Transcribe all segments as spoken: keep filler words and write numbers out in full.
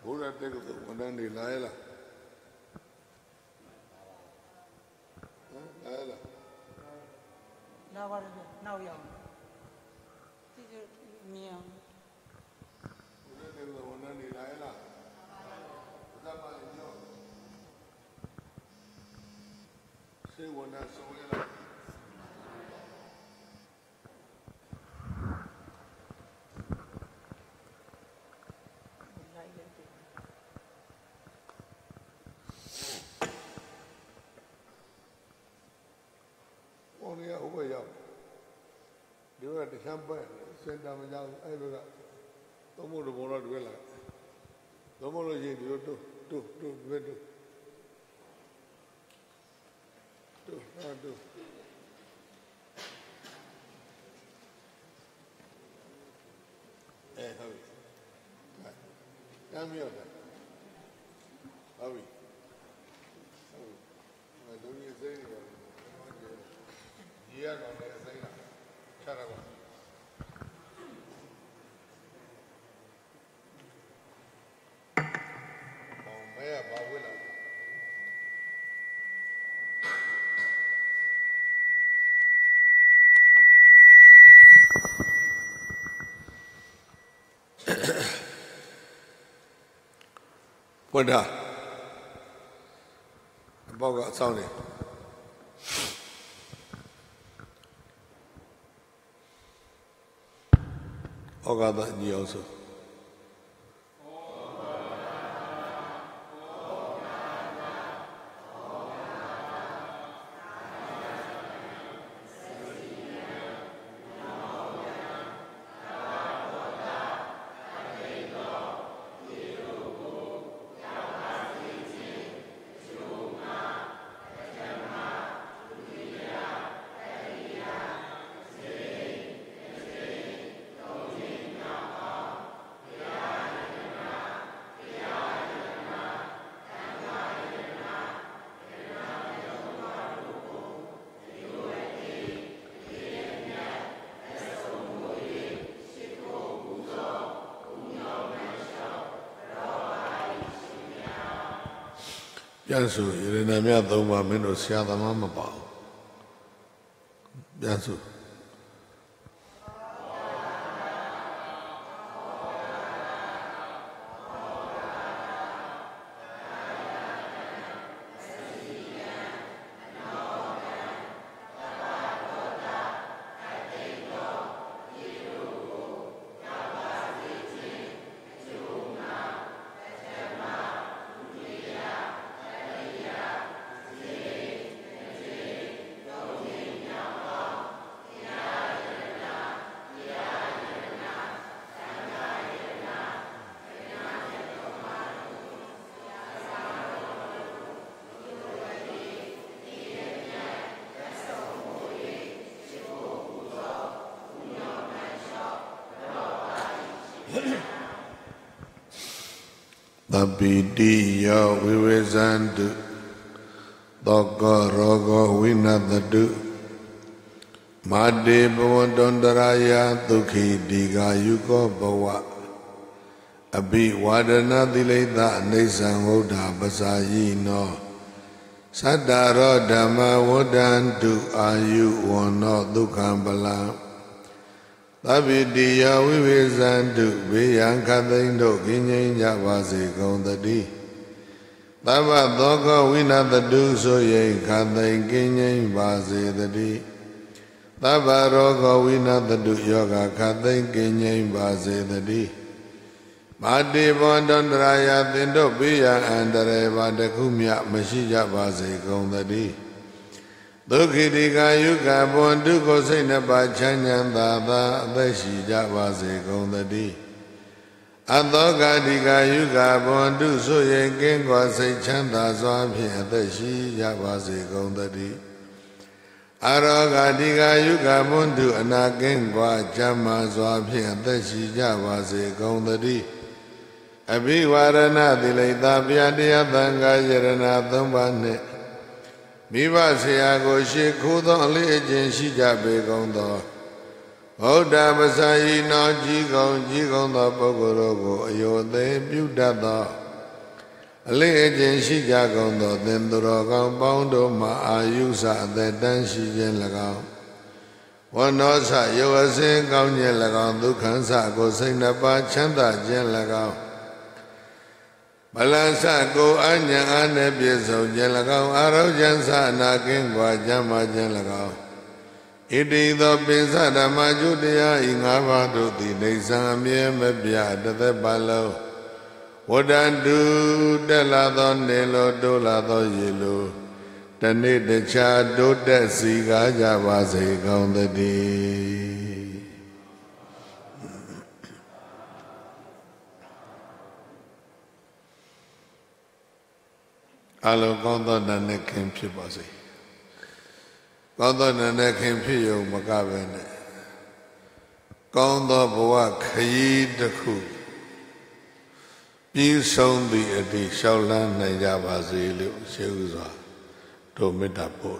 ဘုရားတက္ကသိုလ်ဝန်ထမ်းတွေလာရလားဟမ်လာရလားလာပါတယ်ဗျနောက်ရအောင်ဒီမြင်အောင်ဘုရားတက္ကသိုလ်ဝန်ထမ်းတွေလာရလားဘုရားပါလေညောစေဝန်ထမ်းဆုံးရလားဒီကတခြားပဲစင်တာမကြောက်အဲ့လိုကသုံးဖို့တဘောတော့တွေ့လာသုံးဖို့လို့ရင်ဒီလိုတူတူတူတွေ့တူတူဟာတူအဲဟုတ်ပြီတမ်းမြောက်တယ်ဟုတ်ပြီဟုတ်ပြီမတို့ရစိတ်နေတယ်ဒီရတော့လည်းစိတ်လာချရပါမဲဘာဝဲလာပွင့်တာဘောက်ကအဆောင်နေဩဃာတညီအောင်ဆိုပြန်စုရဏမြတ်သုံးပါမင်းတို့ဆရာသမားမပါဘူးပြန်စုသဗ္ဗိတိယောဝိဝေဇန္တုသောကရောဂဝိနတတုမာတေဘဝတန္တရာယဒုက္ခိတိကာယုကောဘဝအဘိဝါဒနာတိလိတအိဋ္ဌံဝုဒ္ဓပစာယိနောသတ္တရောဓမ္မဝဋ္ဌန္တုအာယုဝနောဒုက္ခံပလံသဗ္ဗိတိယဝိဝေဇန္တုဘေယံခသိန်းတို့ကင်းငြိမ်းကြပါစေကုန်သတည်းသဗ္ဗသောကဝိနတတုဆိုရင်ခသိန်းကင်းငြိမ်းပါစေတည်းသဗ္ဗရောဂဝိနတတုယောဂခသိန်းကင်းငြိမ်းပါစေတည်းမာတိဘောတန္တရာယသင်တို့ဘေယံအန္တရာယ်ပါတခုမြမရှိကြပါစေကုန်သတည်းဒုက္ခိတိကာယုကဘွန်ဒုက္ခစိတ်နှစ်ပါးချမ်းချမ်းသာသာအသက်ရှိကြပါစေကုန်သတည်းအသောကတိကာယုကဘွန်ဒုဆိုရင်ကင်းကွာစိတ်ချမ်းသာစွာဖြင့်အသက်ရှိကြပါစေကုန်သတည်းအရောဂတိကာယုကဘွန်ဒုအနာကင်းကွာချမ်းသာစွာဖြင့်အသက်ရှိကြပါစေကုန်သတည်းအဘိဝါရဏတိလိတဗျာတရားသံဃာယရဏသုံးပါးနှင့်မိဘဆရာကိုရှေ့ခိုးသောအလေးအကျင့်ရှိကြပေကုန်သောဘ Bauddha Pasayino Jigong Jigong the Pogorogo Ayode Budada Alleging Shijagong the Dendrogang Bondo Ma Ayusa the Danshi Jen Lagao One Nosa Yoasin Gaunye Lagan Dukansa Go Sinapa Chanda Jen Lagao Balansa Go Anya Ane Pieso Jen Lagao Aro Jansa Nakin Gua Jama Jen Lagao Iti the Pisa Damajudia Ingava to the Nexamia Mebia the Balo Wodandu Deladon Nelo Dolado Yelo The need the child do that Siga Javase on the day Allo Gondo Nanekim Pibasi Gondo Nanekim Pio Magavene Gondo Boa Kayi the Ku Be sound the Adi Shaulan Najavasi Sheuza to Metapol.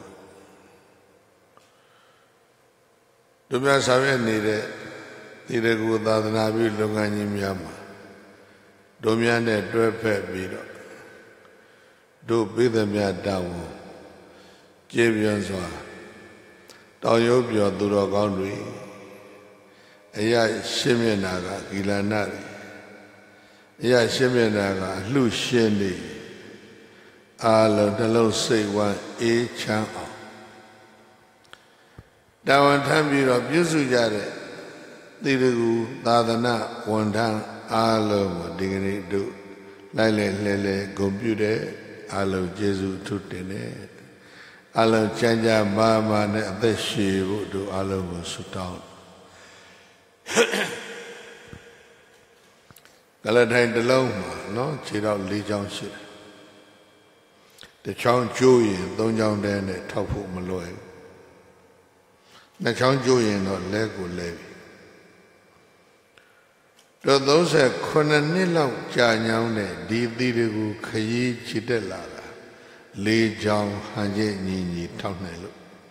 To be a seven needed, needed good than I will look at him Yama. Domiane to a pet beat up. Do be the mere down. Javianswa. Tauyopia Duro Gondry. Aya Shimianaga, Gilanari. Aya Shimianaga, Luciani. Alo the low say one a chan. Down time you of Yusujare. Didu, Dadana, one time, Alo, dignity do. Lile Lele, computer, Alo Jesu Tutine. Alo Chanja Mama, the Shivu do Alo Sutan. Galatine the Loma, no, Chira Legion shit. The Chong Juyin, don't young then a top of Malloy. The Chong Juyin or Lego Levy. To those a Conanilla Janyane, Di Didu Kayi Chidelaga, Lee Jong Hanje Nini Tonelo.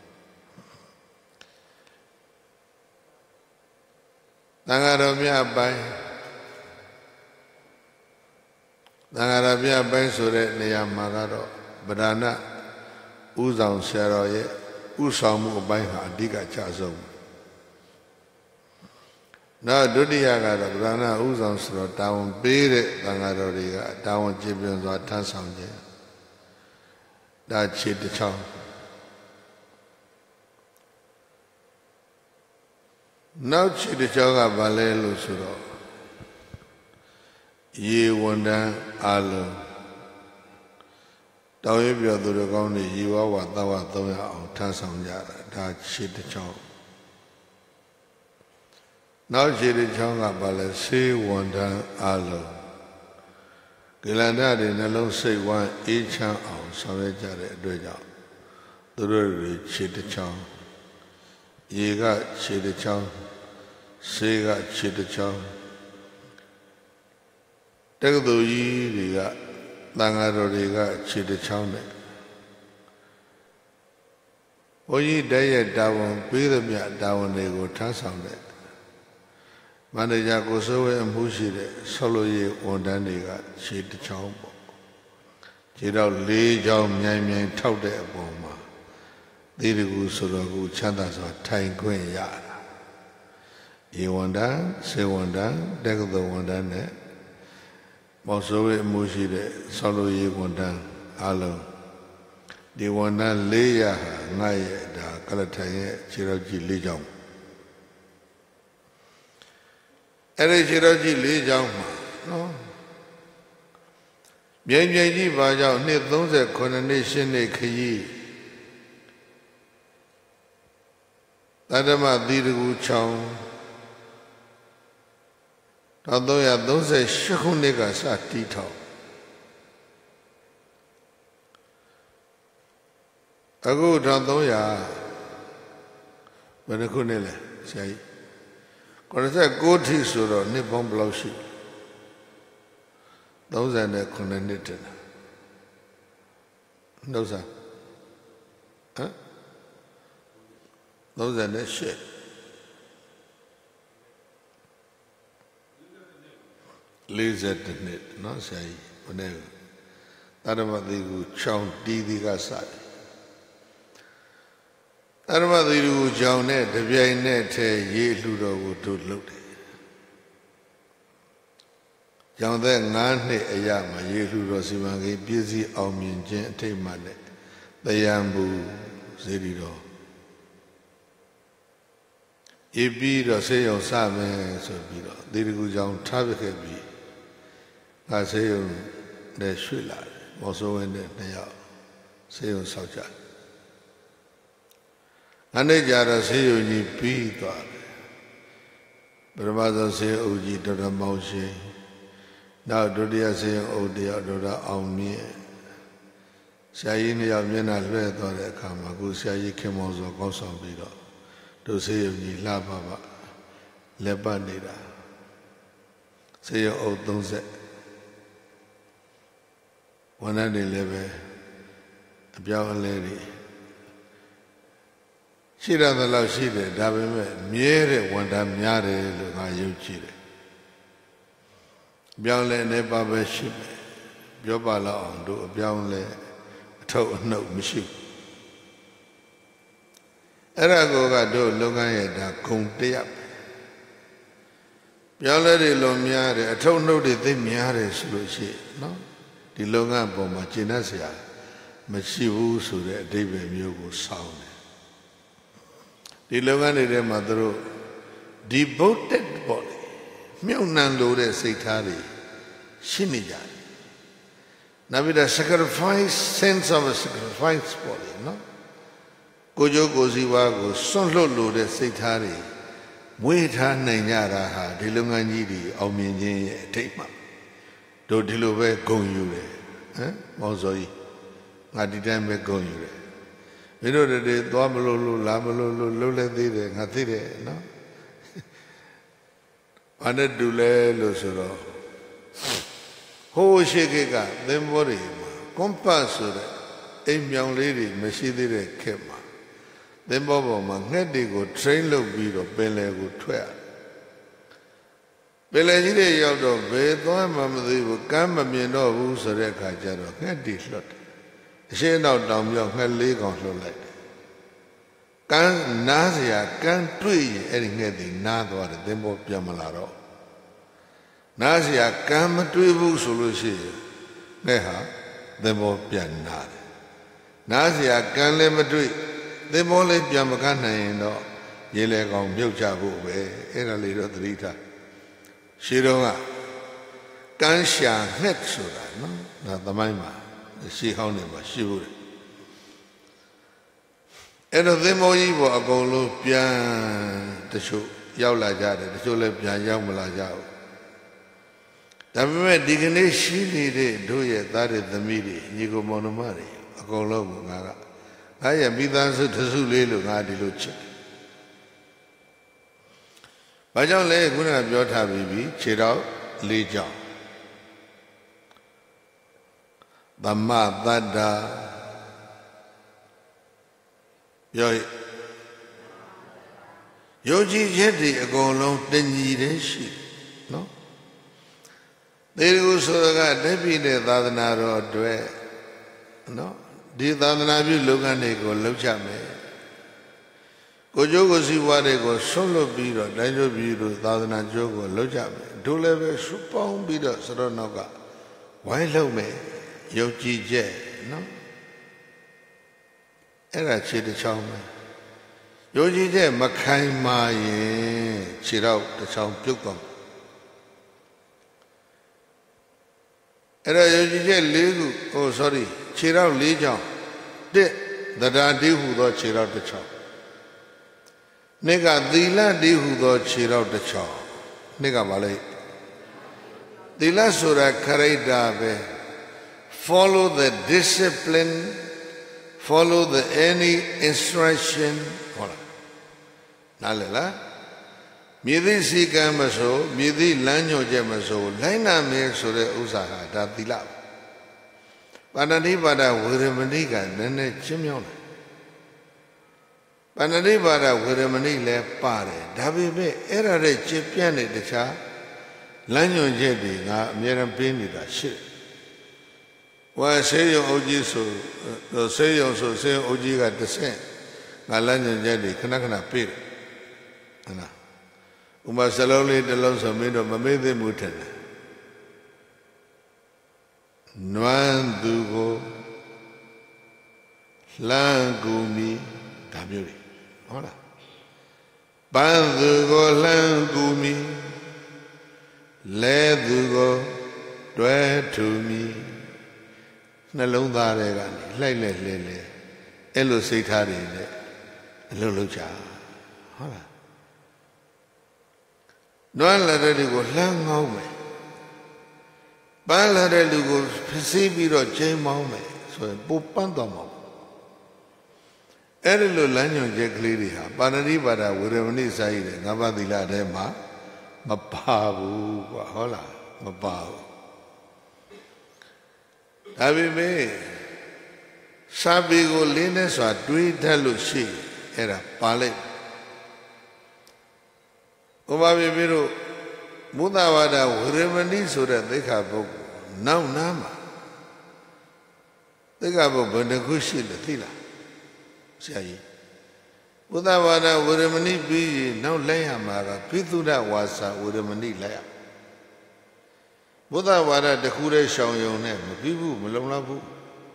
Nangarabia by Nangarabia by Sure Nea Magaro. Badana Uzang Seroye Usamu Baiha Diga Chazom. Now Dudiaga Badana Uzang Sero down Bede Dangarodiga down Jibians or Tansanje. That cheat the chow. Now cheat the chow Ballet Lusuro. Ye wonder Alo. Tauyopia Duragoni, you are what thou art doing out Tansanja, that shit the chow. Now she the chonga ballet, see wonder alo. Gilanda in a low say one each out, Savajare, Dweja. The ruri shit the chow. Ye got shit the chow. See got shit the chow. Take the ye got. Dangarodiga Chidi Chowne. Oyi Daya Dawon, Pidamia Dawon Nego Tansande. Manaja Gosowe and Bushide, Solo Ye Wondaniga Chidi Chowbo. Chidao Lee Jom Yamian Taude Boma. Dirigu Suragu Chandas or Tain Queen Yara. Ye Wondan, Se Wondan, Dego the Wondane. Mosowe Mushide, Solo Ye Wondan, Alo. The Wondan Leya, Naye, the Kalataye, Chiraji Lijong. Ere Chiraji Lijong, no. Bianji Baja, Nip those a coronation a Kayi. Tadama Diru Chong. Although ya those a Shakunegas at Tito. A good Andoya, but a Kunele, say. Because a good Hisuro, Nippon Blowship. Those are the connected. Those are. Huh? Those are the shit. fortyနှစ်နော်ဆရာကြီးဘယ်နဲ့တရမတိကူချောင်းတီးဒီကစတယ်တရမတိကူချောင်းနဲ့တပြိုင်နဲ့ထဲရေလှူတော်ကိုတို့လုပ်တယ်ကျောင်းသက်၅နှစ်အရာမှာရေလှူတော်စီမံကိန်းပြည့်စည်အောင်မြင်ခြင်းအထိတ်မှနဲ့တယံဘူးစေတီတော်ဤပြီးတော့ဆေးရုံစမယ်ဆိုပြီးတော့တေတကူကျောင်းထားပြခဲ့ပြီးငါဆေးရုံနဲ့ရွှေ့လာတယ်မော်စိုးဝင်းနဲ့နှစ်ယောက်ဆေးရုံဆောက်ကြတယ်အနေကြတော့ဆေးရုံကြီးပြီးသွားတယ်ပထမဆုံးဆေးအုပ်ကြီးဒေါက်တာမောင်ရှင်နောက်ဒုတိယဆေးရုံအုပ်တယောက်ဒေါက်တာအောင်မြင့်ဆရာကြီးနှစ်ယောက်မျက်နှာလွှဲသွားတဲ့အခါမှာအခုဆရာကြီးခင်မောင်စောကောင်းဆောင်ပြီးတော့တို့ဆေးရုံကြီးလှပပလက်ပတ်နေတာဆေးရုံအုပ်သုံးဆက်ဝန်ထမ်းတွေလည်းပဲအပြောင်းအလဲတွေရှိရသလောက်ရှိတယ်ဒါပေမဲ့မြဲတဲ့ဝန်ထမ်းများတယ်လို့ငါယုံကြည်တယ်အပြောင်းလဲနေပါပဲရှိမယ်ပြောပါလောက်အောင်တို့အပြောင်းလဲအထုပ်အနှုတ်မရှိဘူးအဲ့ဒါကိုကတို့လုပ်ငန်းရဲ့ဒါဂုံတရားပြောင်းလဲတွေလုံးများတယ်အထုပ်နှုတ်တွေသိများတယ်ဆိုလို့ရှိရင်နော်ဒီလုပ်ငန်းပေါ်မှာကျင့်တတ်စရာမရှိဘူးဆိုတဲ့အဓိပ္ပာယ်မျိုးကိုစောင်းတယ်ဒီလုပ်ငန်းတွေထဲမှာသူတို့ devoted ပေါ့လေမြုပ်နှံလို့တဲ့စိတ်ထားတွေရှိနေကြတယ်နောက်ပြီးတော့ sacrifice sense of a sacrifice ပေါ့လေနော်ကိုကြိုးကိုစီဝါကိုစွန့်လွတ်လို့တဲ့စိတ်ထားတွေမွေးထားနိုင်ကြတာဟာဒီလုပ်ငန်းကြီးတွေအောင်မြင်ခြင်းရဲ့အထိတ်မှတို့ဒီလိုပဲဂုဏ်ယူတယ်ဟမ်မောင်စောကြီးငါဒီတိုင်းပဲဂုဏ်ယူတယ်မင်းတို့တွေသွားမလို့လို့လာမလို့လို့လှုပ်လဲသေးတယ်ငါသိတယ်နော်ဘာနဲ့တူလဲလို့ဆိုတော့ဟိုးရှိခေတ်ကသင်္ဘောတွေမှာကွန်ပတ်ဆိုတဲ့အိမ်မြောင်လေးတွေမရှိသေးတဲ့ခေတ်မှာသင်္ဘောပေါ်မှာငှက်တွေကို train လုပ်ပြီးတော့ပင်လယ်ကိုထွက်ရတယ်ပင်လယ်ကြီးတွေရောက်တော့ဘယ်သွားမှမသိဘူးကမ်းမမြင်တော့ဘူးဆိုတဲ့အခါကျတော့ငှက်တွေလွတ်တယ်အရှင်းနောက်တောင်မြောက်ငှက်လေးကောင်လွတ်လိုက်တယ်ကမ်းနားစရာကမ်းတွေ့ရင်အဲ့ဒီငှက်တွေနားသွားတယ်သင်္ဘောပြန်မလာတော့နားစရာကမ်းမတွေ့ဘူးဆိုလို့ရှိရင်ငှက်ဟာသင်္ဘောပြန်နာတယ်နားစရာကမ်းလည်းမတွေ့သင်္ဘောလေးပြန်မကနိုင်ရင်တော့ရေလေကောင်မြုပ်ကြဖို့ပဲအဲ့ဒါလေးတော့သတိထားရှင်းတော့ကကမ်းရှာငှက်ဆိုတာနော်ဒါသမိုင်းမှာရှေးဟောင်းနေမှာရှိဘူးတယ်အဲ့တော့သင်္ဘောကြီးပေါ်အကုန်လုံးပြန်တချို့ရောက်လာကြတယ်တချို့လည်းပြန်ရောက်မလာကြဘူးဒါပေမဲ့ဒီကနေ့ရှိနေတဲ့တို့ရဲ့သားတွေသမီးတွေညီကိုမောင်နှမတွေအကုန်လုံးကငါကငါရဲ့မိသားစုတစုလေးလို့ငါဒီလိုချစ်ဘာကြောင့်လဲခုနကပြောထားပြီးပြီခြေတော်လေးကြောင့်သမ္မာတတ္တာပြောယုံကြည်ချက်တွေအကုန်လုံးတညီတည်းရှိနော်သေရုဆိုတာကတပိတဲ့သာသနာတော်အတွက်နော်ဒီသာသနာပြုလုပ်ငန်းတွေကိုလုပ်ချမယ်ကိုကျိုးကိုစီးပွားတွေကိုဆွတ်လွတ်ပြီးတော့တိုင်းကျိုးပြည်တို့သာသနာကျိုးကိုလုပ်ကြမယ်တို့လည်းပဲစုပေါင်းပြီးတော့စတော့နောက်ကဝိုင်းလုပ်မယ်ယုံကြည်ချက်နော်အဲ့ဒါခြေတစ်ချောင်းပဲယုံကြည်ချက်မခိုင်မာရင်ခြေတော့တစ်ချောင်းပြုတ်သွားအဲ့ဒါယုံကြည်ချက်၄ခုဟို sorry ခြေတော့၄ချောင်းတစ်တရားတည်းဟူသောခြေတော့တစ်ချောင်းနှစ်ကသီလတည်းဟူသောခြေတော့တစ်ချောင်းနှစ်ကဘာလဲသီလဆိုတာခရိတ္တာပဲfollow the discipline follow the any instruction ဟုတ်လားနားလည်လားမြည်သည့်စီကံမဆိုမြည်သည့်လမ်းညွှန်ချက်မဆိုလိုင်းနာမယ်ဆိုတဲ့ဥစ္စာဟာဒါသီလပါဏာတိပါဒဝေရမဏိကနည်းနည်းချင်းမြောင်းတယ်ပါဏာတိပါဒဝေရမဏိလည်းပါတယ်ဒါပေမဲ့အဲ့ဒါတဲ့ကျပြန့်တဲ့တခြားလမ်းညွှန်ချက်တွေငါအများရန်ပေးနေတာရှိတယ်ဝါဆေးရုံအုပ်ကြီးဆိုဆေးရုံဆိုဆေးရုံအုပ်ကြီးကတစ်ဆင့်ငါလမ်းညွှန်ချက်တွေခဏခဏပေးတယ်ဟုတ်လားဥမာစလုံးလေးတစ်လုံးဆိုမင်းတို့မမေ့သိမှုထက်တယ်နွမ်းသူကိုလှမ်းကူမီဒါမျိုးတွေဟုတ်လားပန်းသူကိုလှမ်းကူမီလဲသူကိုတွဲထူမီနှလုံးသားတွေကနေလှိုက်လက်လဲလဲအဲ့လိုစိတ်ထားတွေနဲ့အလုပ်လုပ်ကြဟုတ်လားနွမ်းလာတဲ့လူကိုလှမ်းငောင်းမယ်ပန်းလာတဲ့လူကိုဖျက်ပြီးတော့ချိန်မောင်းမယ်ဆိုရင်ပိုပန်းသွားမှာအဲ့ဒီလိုလမ်းညွှန်ချက်ကလေးတွေဟာပါဏိပါဒဝေရမဏိစာရည်တဲ့ငါးပါးသီလထဲမှာမပါဘူးကွာဟုတ်လားမပါဘူးဒါပေမဲ့စာပေကိုလင်းနဲ့စွာတွေးတတ်လို့ရှိအဲ့ဒါပါလိုက်ဥပမာပြပြတို့မုဒ္ဒဝါဒဝေရမဏိဆိုတဲ့သိက္ခာပုဒ်ကိုနောက်နားမှာသိက္ခာပုဒ်ဘယ်နှခုရှိလဲသိလားဆရာကြီးဘုဒ္ဓဘာသာဝေရမဏိပြီးရင်နောက်လိုက်ရမှာကပိသုဒ္ဓဝါစာဝေရမဏိလိုက်ရဘုဒ္ဓဘာသာတခုတည်းရှောင်ယုံနဲ့မပြီးဘူးမလုံလောက်ဘူး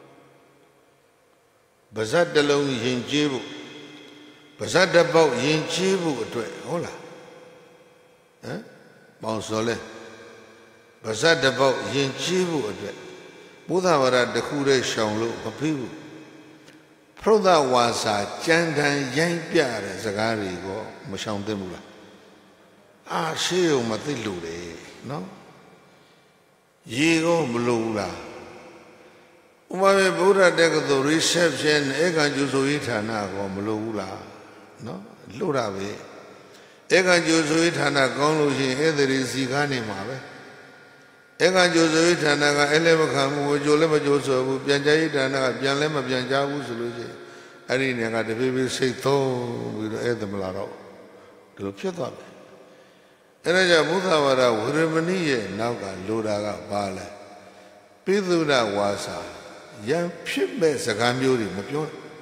ဗဇတ်တလုံးယဉ်ကျေးဖို့ဗဇတ်တစ်ပေါက်ယဉ်ကျေးဖို့အတွက်ဟုတ်လားဟမ်ပေါင်းစောလဲဗဇတ်တစ်ပေါက်ယဉ်ကျေးဖို့အတွက်ဘုဒ္ဓဘာသာတခုတည်းရှောင်လို့မပြီးဘူးဖရုဒ္ဓဝါစာကြံတန်ရိုင်းပြတဲ့စကားတွေကိုမရှောင်သင့်ဘူးလားအာရှေးုံမသိလို့တယ်နော်ရေကိုမလို့ဘူးလားဥပမာဗုဒ္ဓတက္ကသိုလ် reception ဧကံကျူဆိုရေးဌာနကောမလို့ဘူးလားနော်လို့တာပဲဧကံကျူဆိုရေးဌာနကောင်းလို့ရှိရင်ဧသရီစီကားနေမှာပဲဧကံကျူဆိုရေးဌာနကအဲ့လည်းမခံဘူးကြိုလည်းမကြိုဆိုဘူးပြန်ကြားရေးဌာနကပြန်လည်းမပြန်ကြားဘူးဆိုလို့ရှိရင်အဲ့ဒီနေကတဖြည်းဖြည်းစိတ်သုံးပြီးတော့အဲ့ဒါမလာတော့ဒီလိုဖြစ်သွားတယ်အဲ့ဒါကြောင့်ဘုရားဝါဒဝေရမဏိရဲ့နောက်ကလိုတာကဘာလဲပိသုဒ္ဓဝါစာရံဖြစ်မဲ့စကားမျိုးတွေမပြော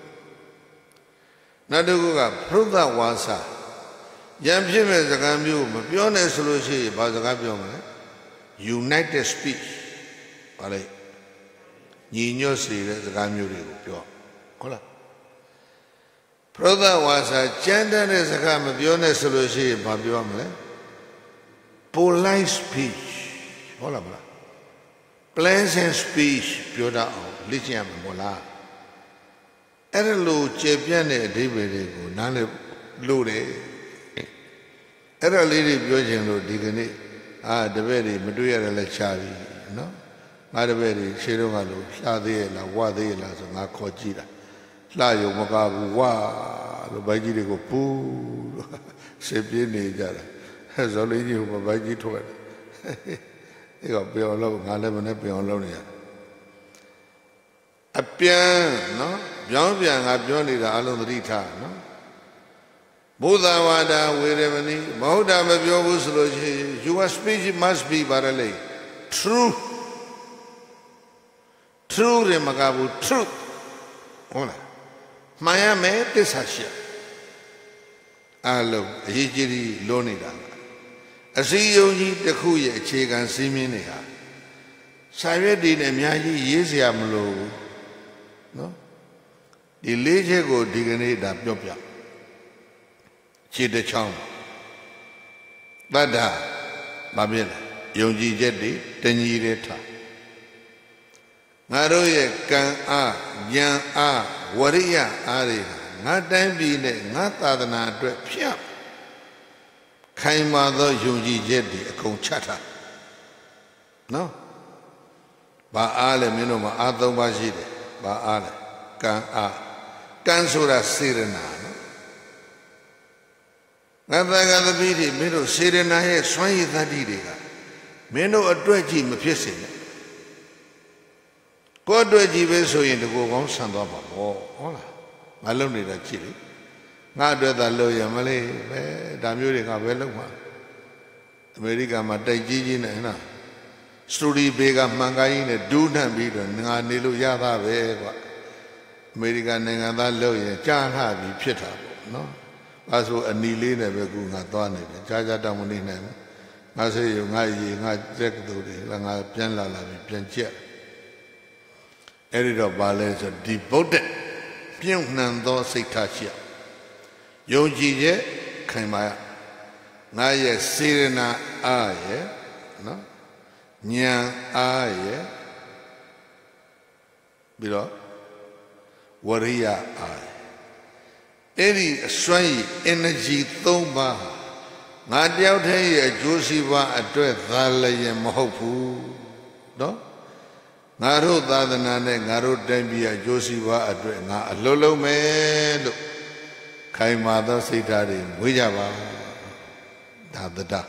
နောက်တစ်ခုကဖရုဒ္ဓဝါစာရံဖြစ်မဲ့စကားမျိုးမပြောနဲ့ဆိုလို့ရှိရင်ဘာစကားပြောမလဲUnited speech ဘာလဲညီညွတ်စေတဲ့စကားမျိုးတွေကိုပြောဟုတ်လားပရောဒဝါစာကြမ်းတမ်းတဲ့စကားမပြောနဲ့ဆိုလို့ရှိရင်ဘာပြောမလဲ polite speech ဟုတ်လားမလား pleasant speech ပြောတတ်အောင်လေ့ကျင့်ရမှာမဟုတ်လားအဲ့ဒါလိုကျေပြန့်တဲ့အဓိပ္ပာယ်တွေကိုနားလည်လို့တယ်အဲ့ဒါလေးတွေပြောခြင်းလို့ဒီကနေ့အာတပည့်တွေမတွေ့ရတယ်လဲချာပြီနော်ငါတပည့်တွေရှေးတော့ကလို့လှသေးရဲ့လားဝသေးရဲ့လားဆိုငါခေါ်ကြည့်တာလှယုံမကဘူးဝလို့ဘိုက်ကြီးတွေကိုပူဆေးပြင်းနေကြတာဟဲ့ဇော်လေးကြီးကဘိုက်ကြီးထွက်တယ်အဲ့ကပြောင်းလို့ငါလည်းမနဲ့ပြောင်းလို့နေရအပြန်နော်ပြောင်းပြန်ငါပြောနေတာအလုံးသတိထားနော်ဘုရားဝါဒဝေရမဏိမဟုတ်တာမပြောဘူးဆိုလို့ရှိရင် your speech must be ဘာလဲ true true ရမကဘူး truth ဟုတ်လားမှန်ရမယ်သစ္စာရှိအလုံးအရေးကြီးလို့နေတာအစည်းအရုံးကြီးတစ်ခုရဲ့အခြေခံစည်းမျဉ်းတွေဟာစာရွက်တွေနဲ့အများကြီးရေးစရာမလိုဘူးနော်ဒီလေးချက်ကိုဒီကနေ့ဒါပြောပြခြေတစ်ချောင်းတတ္တမပြည့်ယုံကြည်ချက်တွေတညီတဲ့ထားငါတို့ရဲ့ကံအားဉာဏ်အားဝရိယအားတွေငါတိုင်းပြည်နဲ့ငါသာသနာအတွက်ဖြတ်ခိုင်မာသောယုံကြည်ချက်တွေအကုန်ချထားနော်ဘာအားလဲမင်းတို့မှာအားသုံးပါးရှိတယ်ဘာအားလဲကံအားကံဆိုတာစေရနာငါသာကသပိတိမင်းတို့စေရနာရဲ့စွမ်းရည်သတ္တိတွေကမင်းတို့အတွက်ကြည့်မဖြစ်စေနဲ့ကိုယ်အတွက်ကြည့်ပဲဆိုရင်တကူကောင်းဆန်သွားပါဘောဟုတ်လားငါလုံနေတာကြည့်လေငါအတွက်သာလို့ရမလေးပဲဒါမျိုးတွေကဘယ်လုံမှာအမေရိကန်မှာတိုက်ကြီးကြီးနဲ့နော်စတူဒီဘေကမှန်ကိုင်းနဲ့ဒူးနှံပြီးတော့ငါနေလို့ရသားပဲကွာအမေရိကန်နိုင်ငံသားလို့ရင်ကြားလှပြီးဖြစ်တာပေါ့နော်အဲဆိုအနီလေးနဲ့ပဲကူငါသွားနေတယ်ကြားကြားတောင်မနေနိုင်ဘူးငါစေရငါရေငါစက်ကတူတွေလည်းငါပြန်လာလာပြီးပြန်ကြက်အဲ့ဒီတော့ဘာလဲဆိုဒီဗုဒ္ဓပြုံ့နှံသောစိတ်ထားရှိယုံကြည်ရဲ့ခိုင်မာရငါရဲ့စေရနာအားရဲ့နော်ဉာဏ်အားရဲ့ပြီးတော့ဝရိယအားအဲ့ဒီအစွမ်းရည် energy သုံးပါးငါတယောက်တည်းရဲ့အကျိုးစီးပွားအတွက်သာလျင်မဟုတ်ဘူးနော်ငါတို့သာသနာနဲ့ငါတို့တိုင်းပြည်အကျိုးစီးပွားအတွက်ငါအလုံးလုံးမယ်လို့ခိုင်မာသောစိတ်ဓာတ်တွေဝေးကြပါဒါတတ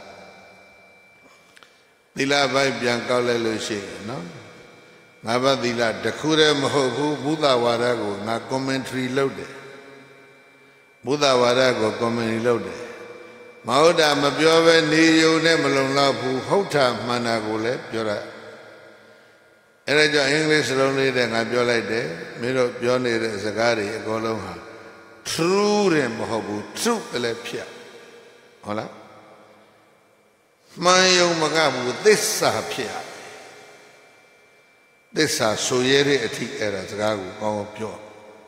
သီလပိုင်းပြန်ကောက်လိုက်လို့ရှိရင်နော်ငါးပါးသီလတစ်ခုတည်းမဟုတ်ဘူးဘုဒ္ဓဝါဒကိုငါ commentary လုပ်တယ်ဘုဒ္ဓဝါဒကို commentary လုပ်တယ်မဟုတ်တာမပြောဘဲနေရုံနဲ့မလုံလောက်ဘူးဟုတ်တာမှန်တာကိုလည်းပြောရအဲ့ဒါကြောင့်အင်္ဂလိပ်စလုံးလေးတဲ့ငါပြောလိုက်တယ်မင်းတို့ပြောနေတဲ့စကားတွေအကုန်လုံးဟာ true တဲ့မဟုတ်ဘူး truth လည်းဖြစ်ဟုတ်လားမှန်ယုံမကဘူးသစ္စာဖြစ်ရသစ္စာဆိုရတဲ့အထိအဲ့ဒါစကားကိုကောင်းကောင်းပြော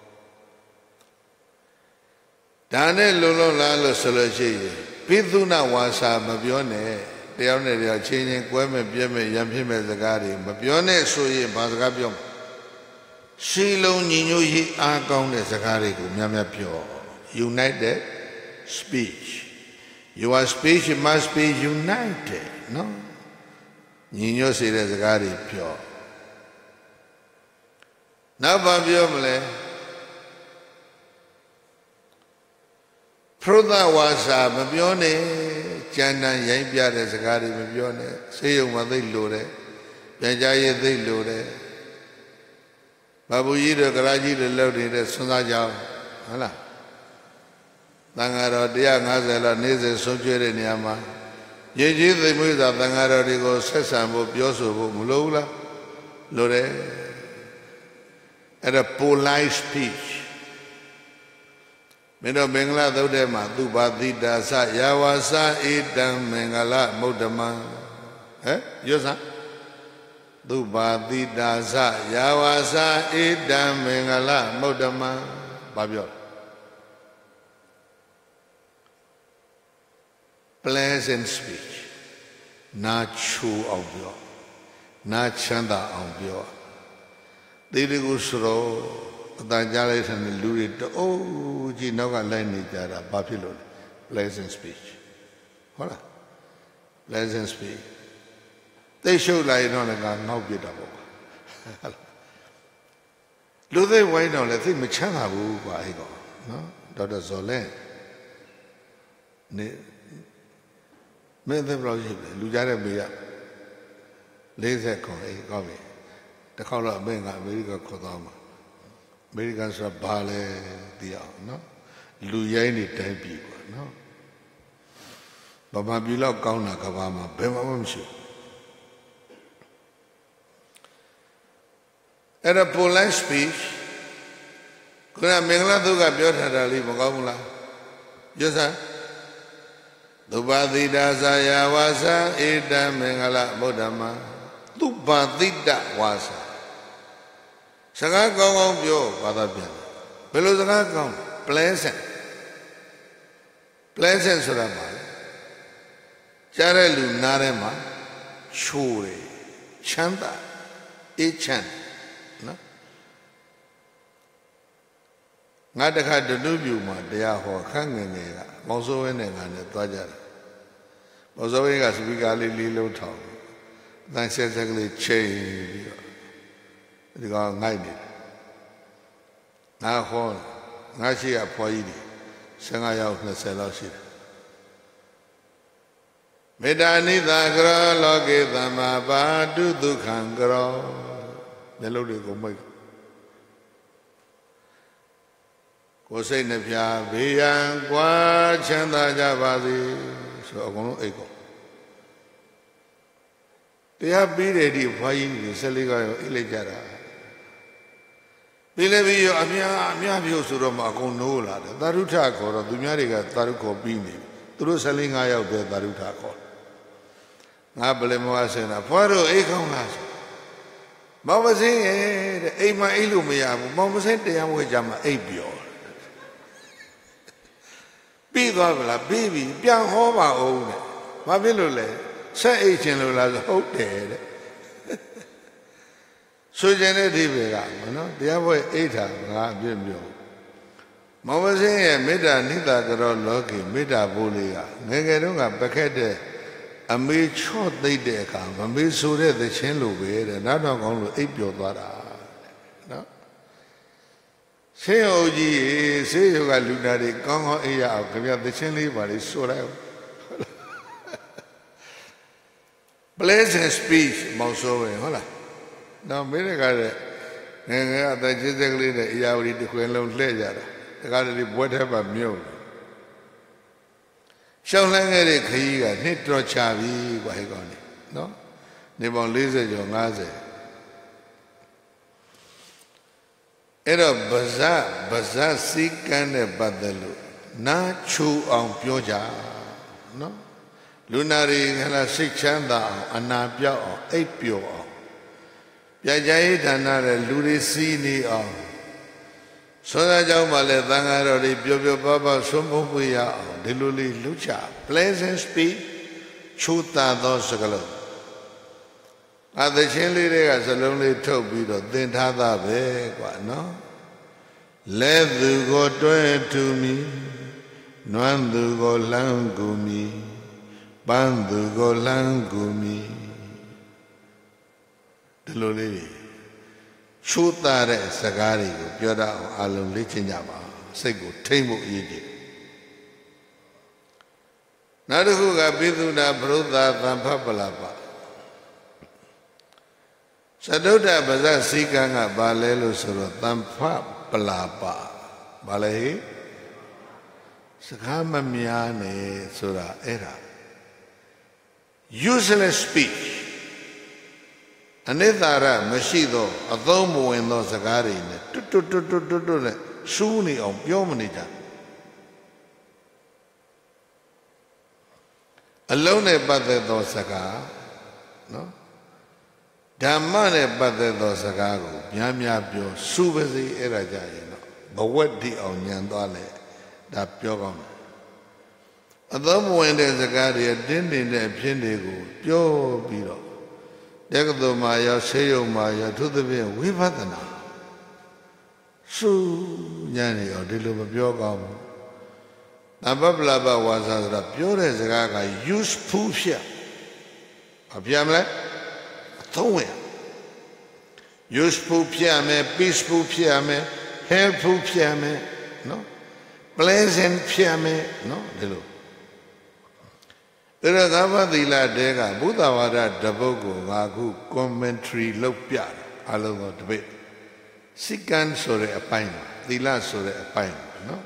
ဒါနဲ့လုံလုံလားလို့ဆိုလို့ရှိရင်ပိသုဏဝါစာမပြောနဲ့တယောက်နဲ့တယောက်ချင်းချင်းကွဲမဲ့ပြဲမဲ့ရံဖြစ်မဲ့စကားတွေမပြောနဲ့ဆိုရင်ဘာစကားပြောမလဲရှိလုံးညီညွတ်ရေးအားကောင်းတဲ့စကားတွေကိုများများပြော united speech your speech must be united နော်ညီညွတ်စေတဲ့စကားတွေပြောနောက်ဘာပြောမလဲပရုသဝါစာမပြောနဲ့ကြံတန်ရိုင်းပြတဲ့စကားတွေမပြောနဲ့ဆေးရုံမှာသိလို့တယ်ပြန်ကြရေးသိလို့တယ်ဘာဘူးကြီးတို့ကရာကြီးတို့လောက်နေတဲ့ဆွမ်းစားကြောင်းဟုတ်လားတန်ဃာတော်one fiftyလောက်နေ့စဉ်ဆုံးကျွေးတဲ့နေရာမှာရေကြီးသိမွေးစွာတန်ဃာတော်တွေကိုဆက်ဆံဖို့ပြောဆိုဖို့မလိုဘူးလားလိုတယ်အဲ့ဒါ polite speech မင်းတို့မင်္ဂလာသုတ်ထဲမှာသူဘာတိတာသယာဝါစာဧတံမင်္ဂလမုဒ္ဓမံဟဲ့ရွတ်စမ်းသူဘာတိတာသယာဝါစာဧတံမင်္ဂလမုဒ္ဓမံဘာပြော pleasant speech နာချိုအောင်ပြောနာချမ်းသာအောင်ပြောဒီလိုကိုဆိုတော့အတန်ကြားလိုက်တဲ့လူတွေတအိုးကြီးနောက်ကလိုက်နေကြတာဘာဖြစ်လို့လဲ pleasant speech ဟုတ်လား pleasant speech သိရှုပ်လိုက်တော့လည်းငါငေါ့ပြတာပေါ့လူသိဝိုင်းတော့လည်းသိမချမ်းသာဘူးကွာအဲ့ကောနော်ဒေါက်တာဇော်လဲနေမင်းသက်ဘယ်လောက်ရှိလဲလူကြားတဲ့မေကfortyခုအေးကောင်းပြီတစ်ခေါက်တော့အမေကအမေရိကခေါ်သွားမှာအမေရိကန်ဆိုတာဘာလဲသိအောင်နော်လူရိုင်းနေတိုင်းပြီပေါ့နော်ဘာမှပြည်လောက်ကောင်းတာကဘာမှဘယ်မှမရှိဘူးအဲ့ဒါ polite speech ခုနမင်္ဂလာသုကပြောထားတာလေးမကောင်းဘူးလားပြောစမ်းသုဘာတိတာဇာယဝါစာဧတံမင်္ဂလဗုဒ္ဓမံသုဘာတိတဝါစာစကားကောင်းကောင်းပြောဘာသာပြန်ဘယ်လိုစကားကောင်း pleasant pleasant ဆိုတာပါလေကြားတဲ့လူနားထဲမှာချိုးတယ်ချမ်းသာအေးချမ်းနော်ငါတခါတလူပြူမှာတရားဟောခန့်ငယ်ငယ်ကမောင်စိုးဝင်းနဲ့ငါနဲ့သွားကြတယ်မောင်စိုးဝင်းကစပီကာလေးလေးလုံးထောင်အတန်ဆက်ဆက်ကလေးချိန်ပြီးတော့ဒီကောင်ငိုက်နေတယ်ငါဟောငါရှိကဖွားကြီးတွေfifteenယောက်twentyလောက်ရှိတယ်မေတ္တာနိသကရောလောကေသမ္မာပါတုဒုက္ခံကရောမျက်လုံးတွေကိုမိတ်ကိုယ်စိတ်နှပြဘေးရန်ကွာချမ်းသာကြပါစေဆိုအကုန်လုံးအိတ်ကုန်တရားပြီးတဲ့ဒီဘွားကြီးတွေဆက်လေးကရောအိတ်လိုက်ကြတာပြီးလည်းပြီးရောအများအများပြုတ်ဆိုတော့မှအကုန်နိုးလာတယ်သာရုထခေါ်တော့သူများတွေကသာရုခေါ်ပြီးနေသူတို့ဆက်လေးငါးယောက်တည်းသာရုထခေါ်ငါပလင်မွားဆင်တာဘွားတို့အိတ်ခေါင်းလားမောင်မစင်းရဲ့တဲ့အိမ်မှာအိတ်လို့မရဘူးမောင်မစင်းတရားဝဲကြမှာအိတ်ပြောပြီးသွားဗလားပြီးပြီပြန်ဟောပါအောင်တဲ့ဘာဖြစ်လို့လဲဆက်အိတ်ချင်လို့လားဆိုဟုတ်တယ်တဲ့ဆိုကြတဲ့ဒီပဲကမနော်တရားပွဲအိတ်တာငါအပြည့်ပြောမောင်မစင်းရဲ့မေတ္တာနိတာကရောလောကီမေတ္တာဘိုးလေးကငယ်ငယ်တုန်းကပခက်တဲ့အမေချော့သိတဲ့အခါမမေဆိုတဲ့သချင်းလိုပဲတဲ့နောက်တော့ကောင်းလို့အိပ်ပျော်သွားတာနော်ဆေးရုံကြီးဆေးရုံကလူနာတွေကောင်းကောင်းအိပ်ရအောင်ခင်ဗျသချင်းလေးပါလေဆိုလိုက် pleasant speech မောင်ဆိုပဲဟုတ်လားနော်မိရကတဲ့ငယ်ငယ်အသက်ကြီးစက်ကလေးနဲ့အရာဝတီတစ်ခွင်လုံးလှည့်ကြတာတကားတည်းဘွဲထဲမှာမြုပ်ရှောင်းလှမ်းခဲ့တဲ့ခကြီးကနှစ်တော်ချပြီကွာဟဲ့ကောင်းနေနော်နေပေါင်း၄၀ကျော်၅၀အဲ့တော့ဗဇဗဇစီကန်းနဲ့ပတ်သက်လို့နားချူအောင်ပြောကြနော်လူနာတွေခလားစိတ်ချမ်းသာအောင်အနာပြောက်အောင်အိပ်ပျော်အောင်ပြကြရေးဌာနတဲ့လူတွေစီးနေအောင်သောသားเจ้าမှာလည်းသံဃာတော်တွေပျော်ပျော်ပါပါဆွမ်းဖို့ပြရအောင်ဒီလိုလေးလှုပ်ချ pleasant speech ချိုးတာသောစကားလုံးအသချင်းလေးတွေကစလုံးလေးထုတ်ပြီးတော့သင်ထားတာပဲကွာနော်လဲသူကိုတွဲထူမီနွမ်းသူကိုလှမ်းကူမီပန်းသူကိုလှမ်းကူမီဒီလိုလေးတွေချိုးတာတဲ့စကားတွေကိုပြောတတ်အောင်အလုံးလေ့ကျင့်ကြပါစိတ်ကိုထိမ့်ဖို့အရေးကြီးနောက်တစ်ခုကပိသုနာဘရုဒ္ဓသံဖပလာပသတုဒ္ဓဗဇစီကံကဘာလဲလို့ဆိုတော့သံဖပလာပဘာလဲစကားမများနဲ့ဆိုတာအဲ့ဒါ useless speech အနိစ္စရမရှိသောအသုံးမဝင်သောစကားတွေနဲ့တွတ်တွတ်တွတ်တွတ်တွတ်တွတ်နဲ့စူးနေအောင်ပြောမနေကြအလုံးနဲ့ပတ်သက်သောစကားနော်ဓမ္မနဲ့ပတ်သက်သောစကားကိုများများပြောစူးပါစေအဲ့ဒါကြရင်တော့ဘဝတ္တိအောင်ညံသွားလေဒါပြောကောင်းတယ်အသုံးမဝင်တဲ့စကားတွေတင်းတင်းတဲ့အဖြစ်တွေကိုပြောပြီးတော့တက္ကသိုလ်မှာရောဆေးရုံမှာရောသူသဖြင့်ဝိပဿနာစူးညံ့နေရောဒီလိုမပြောကောင်းဘူးတပ္ပပလပဝါစာဆိုတာပြောတဲ့စကားက useful ဖြစ်ဘာဖြစ်မလဲအသုံးဝင် useful ဖြစ်မယ် peaceful ဖြစ်မယ် helpful ဖြစ်မယ်နော် pleasant ဖြစ်မယ်နော်ဒီလိုအဲ့ဒါသဘာဝသီလတဲကဘုဒ္ဓဝါဒတပုတ်ကိုငါခု commentary လုပ်ပြတယ်အလုံးစုံတပိတ်စိကံဆိုတဲ့အပိုင်းသီလဆိုတဲ့အပိုင်းနော်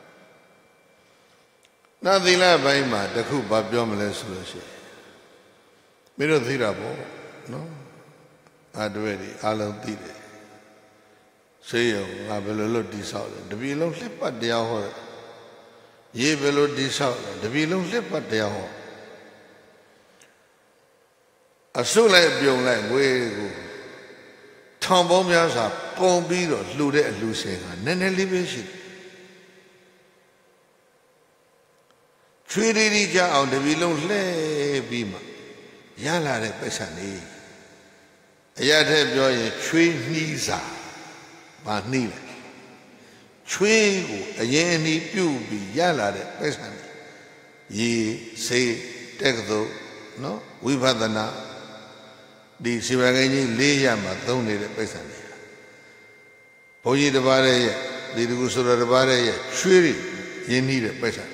နောက်သီလပိုင်းမှာတခုဘာပြောမလဲဆိုလို့ရှိရင်မင်းတို့သိတာပေါ့နော်အတွေ့အကြုံအလုံးသိတယ်ဆေးရုံငါဘယ်လိုလုပ်တိဆောက်လဲတပီလုံးလှစ်ပတ်တရားဟောတယ်ရေးဘယ်လိုတိဆောက်လဲတပီလုံးလှစ်ပတ်တရားဟောအစုလိုက်ပြုံလိုက်ငွေကိုထောင်ပေါင်းများစွာပုံပြီးတော့လှူတဲ့အလှူရှင်ကနည်းနည်းလေးပဲရှိတယ်ချွေးရီရီကြအောင်တပီလုံးလှဲပြီးမှရလာတဲ့ပတ်စံလေးအရာထက်ပြောရင်ချွေးနှီးစာမနှီးလဲချွေးကိုအရင်အနှီးပြုတ်ပြီးရလာတဲ့ပတ်စံလေးရေစေးတက္ကသိုလ်နော်ဝိပဿနာဒီစီမံကိန်းကြီးလေးရမှာသုံးနေတဲ့ပိဿံတွေဘုန်းကြီးတစ်ပါးရဲ့ဒီတကူဆိုတော့တစ်ပါးရဲ့ရွှေရည်ရင်းနှီးတဲ့ပိဿံ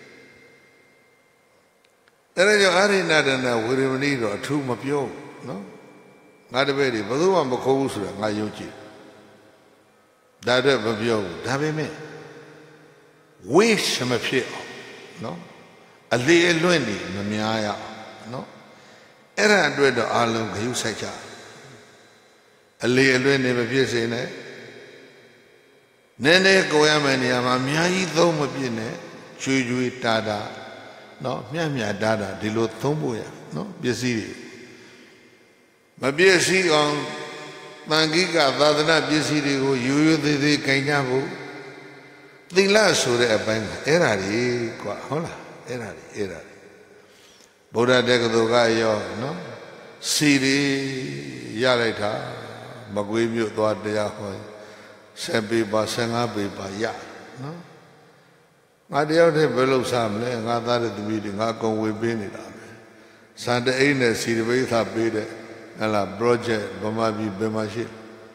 အဲဒါကြောင့်အာရိဏဒနာဝေရမဏိတော့အထူးမပြောဘူးနော်ငါတပည့်တွေဘယ်သူမှမခေါ်ဘူးဆိုတာငါယုံကြည်ဒါတော့မပြောဘူးဒါပေမဲ့ဝိရှမဖြစ်အောင်နော်အလေအလွင့်နေမများရအောင်နော်အဲ့ဒါအတွက်တော့အလုံးဂယုစိုက်ကြအလေအလွဲနေမဖြစ်စေနဲ့နည်းနည်းကိုရမယ်နေရာမှာအများကြီးသုံးမပြည့်နဲ့ကျွေးကျွေးတာတာနော်မြတ်မြတ်တာတာဒီလိုသုံးဖို့ရနော်ပစ္စည်းတွေမပြည့်စည်အောင်တန်ခိကသာသနာပစ္စည်းတွေကိုယူယူသေးသေးခြင်ကြဖို့သီလဆိုတဲ့အပိုင်းကအဲ့ဒါကြီးကွာဟုတ်လားအဲ့ဒါကြီးအဲ့ဒါကြီးဗုဒ္ဓတက္ကသိုလ်ကရောနော်စီရီရလိုက်တာမကွေးမြို့သွားတရားဟောဆယ်ပေပါဆယ်ငါးပေပါရနော်ငါတယောက်တည်းဘယ်လိုစားမလဲငါသားတဲ့သမီးတွေငါအကုန်ဝေပေးနေတာပဲစံတအိမ်နဲ့စီရပိသပေးတဲ့ဟလာ project ဗမာပြည်ဘယ်မှာရှိ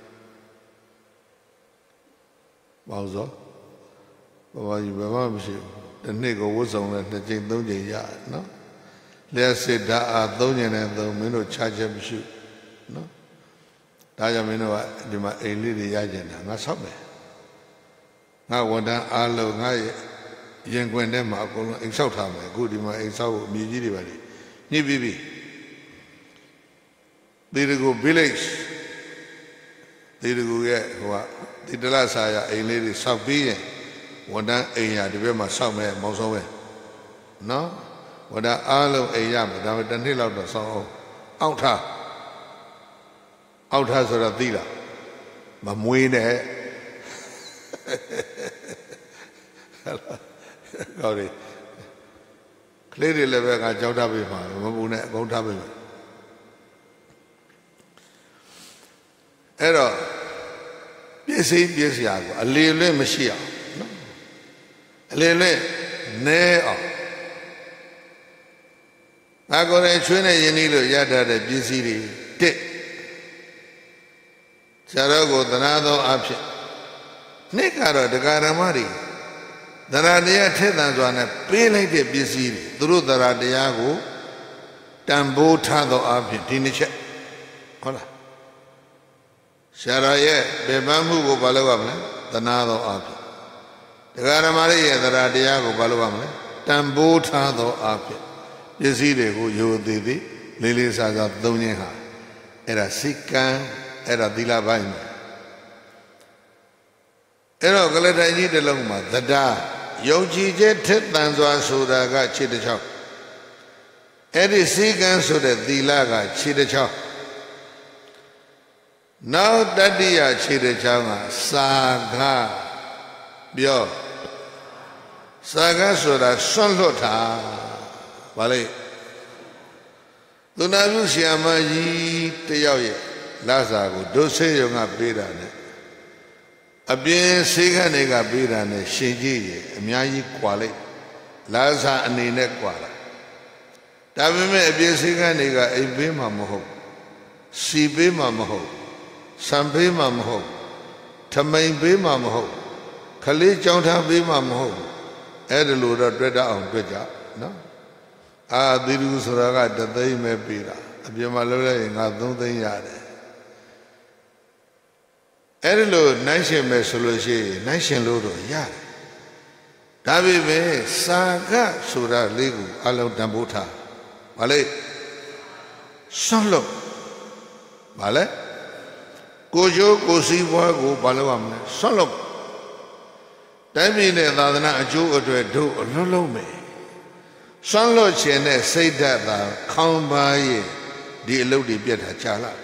ဘာလို့ဗမာပြည်ဘယ်မှာမရှိဘူးတစ်နှစ်ကိုဝတ်စုံနဲ့နှစ်ကြိမ်သုံးကြိမ်ရနော်လျှက်စစ်ဓာတ်အားသုံးကြိမ်နဲ့သုံးမင်းတို့ခြားချက်မရှိနော်ဒါကြောင့်မင်းတို့ကဒီမှာအိမ်လေးတွေရကြတာငါဆောက်မယ်ငါဝန်ထမ်းအားလုံးငါရင်ခွင်ထဲမှာအကုန်လုံးအိမ်ဆောက်ထားမယ်အခုဒီမှာအိမ်ဆောက်ဖို့အမြည်ကြီးတွေပါလေညှိပြီးပြီဒီတကူ village ဒီတကူရဲ့ဟိုကဒီတလဆာရအိမ်လေးတွေဆောက်ပြီးရင်ဝန်ထမ်းအိမ်ရဒီဘက်မှာဆောက်မယ်မောင်ဆုံးပဲနော်ဝန်ထမ်းအားလုံးအိမ်ရမယ်ဒါပေမဲ့တစ်နှစ်လောက်တော့ဆောက်အောင်အောက်ထားအောက်ထားဆိုတော့သိလားမမွေးနဲ့ဟောဒီကလေးတွေလည်းပဲငါကြောက်ထားပေးမှာမပူနဲ့အကုန်ထားပေးမယ်အဲ့တော့ပြည့်စည်ပြည့်စရာကိုအလေလွဲ့မရှိအောင်နော်အလေလွဲ့နဲအောင်ငါကိုယ်တိုင်ချွေးနေရင်းနှီးလို့ရတတ်တဲ့ပစ္စည်းတွေတစ်ဆရာတော်ကိုသနာသောအဖြစ်နှစ်ကတော့တရားဓမ္မတွေတရားတရားထက်သန်စွာနဲ့ပေးလိုက်တဲ့ပစ္စည်းတွေသူတို့တရားတရားကိုတန်ဖိုးထားသောအဖြစ်ဒီနှစ်ချက်ဟုတ်လားဆရာတော်ရဲ့ပြပန်းမှုကိုဘာလို့ရမလဲသနာသောအဖြစ်တရားဓမ္မတွေရဲ့တရားတရားကိုဘာလို့ရမလဲတန်ဖိုးထားသောအဖြစ်ပစ္စည်းတွေကိုယိုသေးသေးလေးလေးစားစားသုံးခြင်းဟာအဲ့ဒါစိတ်ကံအဲ့ဒါသီလပိုင်းပဲအဲ့တော့ကလထိုင်ကြီးတစ်လုံးမှာသဒ္ဒါယုံကြည်ခြင်းထက်သန်စွာဆိုတာကခြေတစ်ချောင်းအဲ့ဒီစိတ်ကံဆိုတဲ့သီလကခြေတစ်ချောင်းနောက်တတိယခြေတစ်ချောင်းကစာခပြောစာခဆိုတာဆွန့်လွတ်တာဗါလေသူနာပြုဆရာမကြီးတယောက်ရဲ့လာစာကိုဒုဆေယုံကပေးတာနဲ့အပြင်ဆေးခန်းတွေကပေးတာနဲ့ရှင်ကြီးရဲ့အများကြီးကွာလိုက်လာစာအနေနဲ့ကွာလာဒါပေမဲ့အပြင်ဆေးခန်းတွေကအိမ်ပေးမှာမဟုတ်စီပေးမှာမဟုတ်ဆံပေးမှာမဟုတ်ထမိန်ပေးမှာမဟုတ်ခလေးကြောင်းထားပေးမှာမဟုတ်အဲ့ဒါလိုတော့တွေ့တတ်အောင်တွေ့ကြနော်အာသီလူဆိုတာကတသိန်းပဲပေးတာအပြင်မှာလုပ်လိုက်ရင်ငါသုံးသိန်းရတယ်အဲ့ဒီလိုနိုင်ရှင်မယ်ဆိုလို့ရှိရင်နိုင်ရှင်လို့တော့ရတယ်ဒါပေမဲ့စာကဆိုတာလေးကိုအလုံးတန်ဖိုးထားဗါလေဆွန့်လို့ဗါလေကိုချိုးကိုစီးပွားကိုဘာလို့ရမလဲဆွန့်လို့တိုင်းပြည်နဲ့သာသနာအကျိုးအတွက်တို့အလုံးလုံးမယ်ဆွန့်လို့ခြင်းနဲ့စိတ်ဓာတ်သာခေါင်းပါရဲ့ဒီအလုပ်တွေပြတ်တာကြာလာ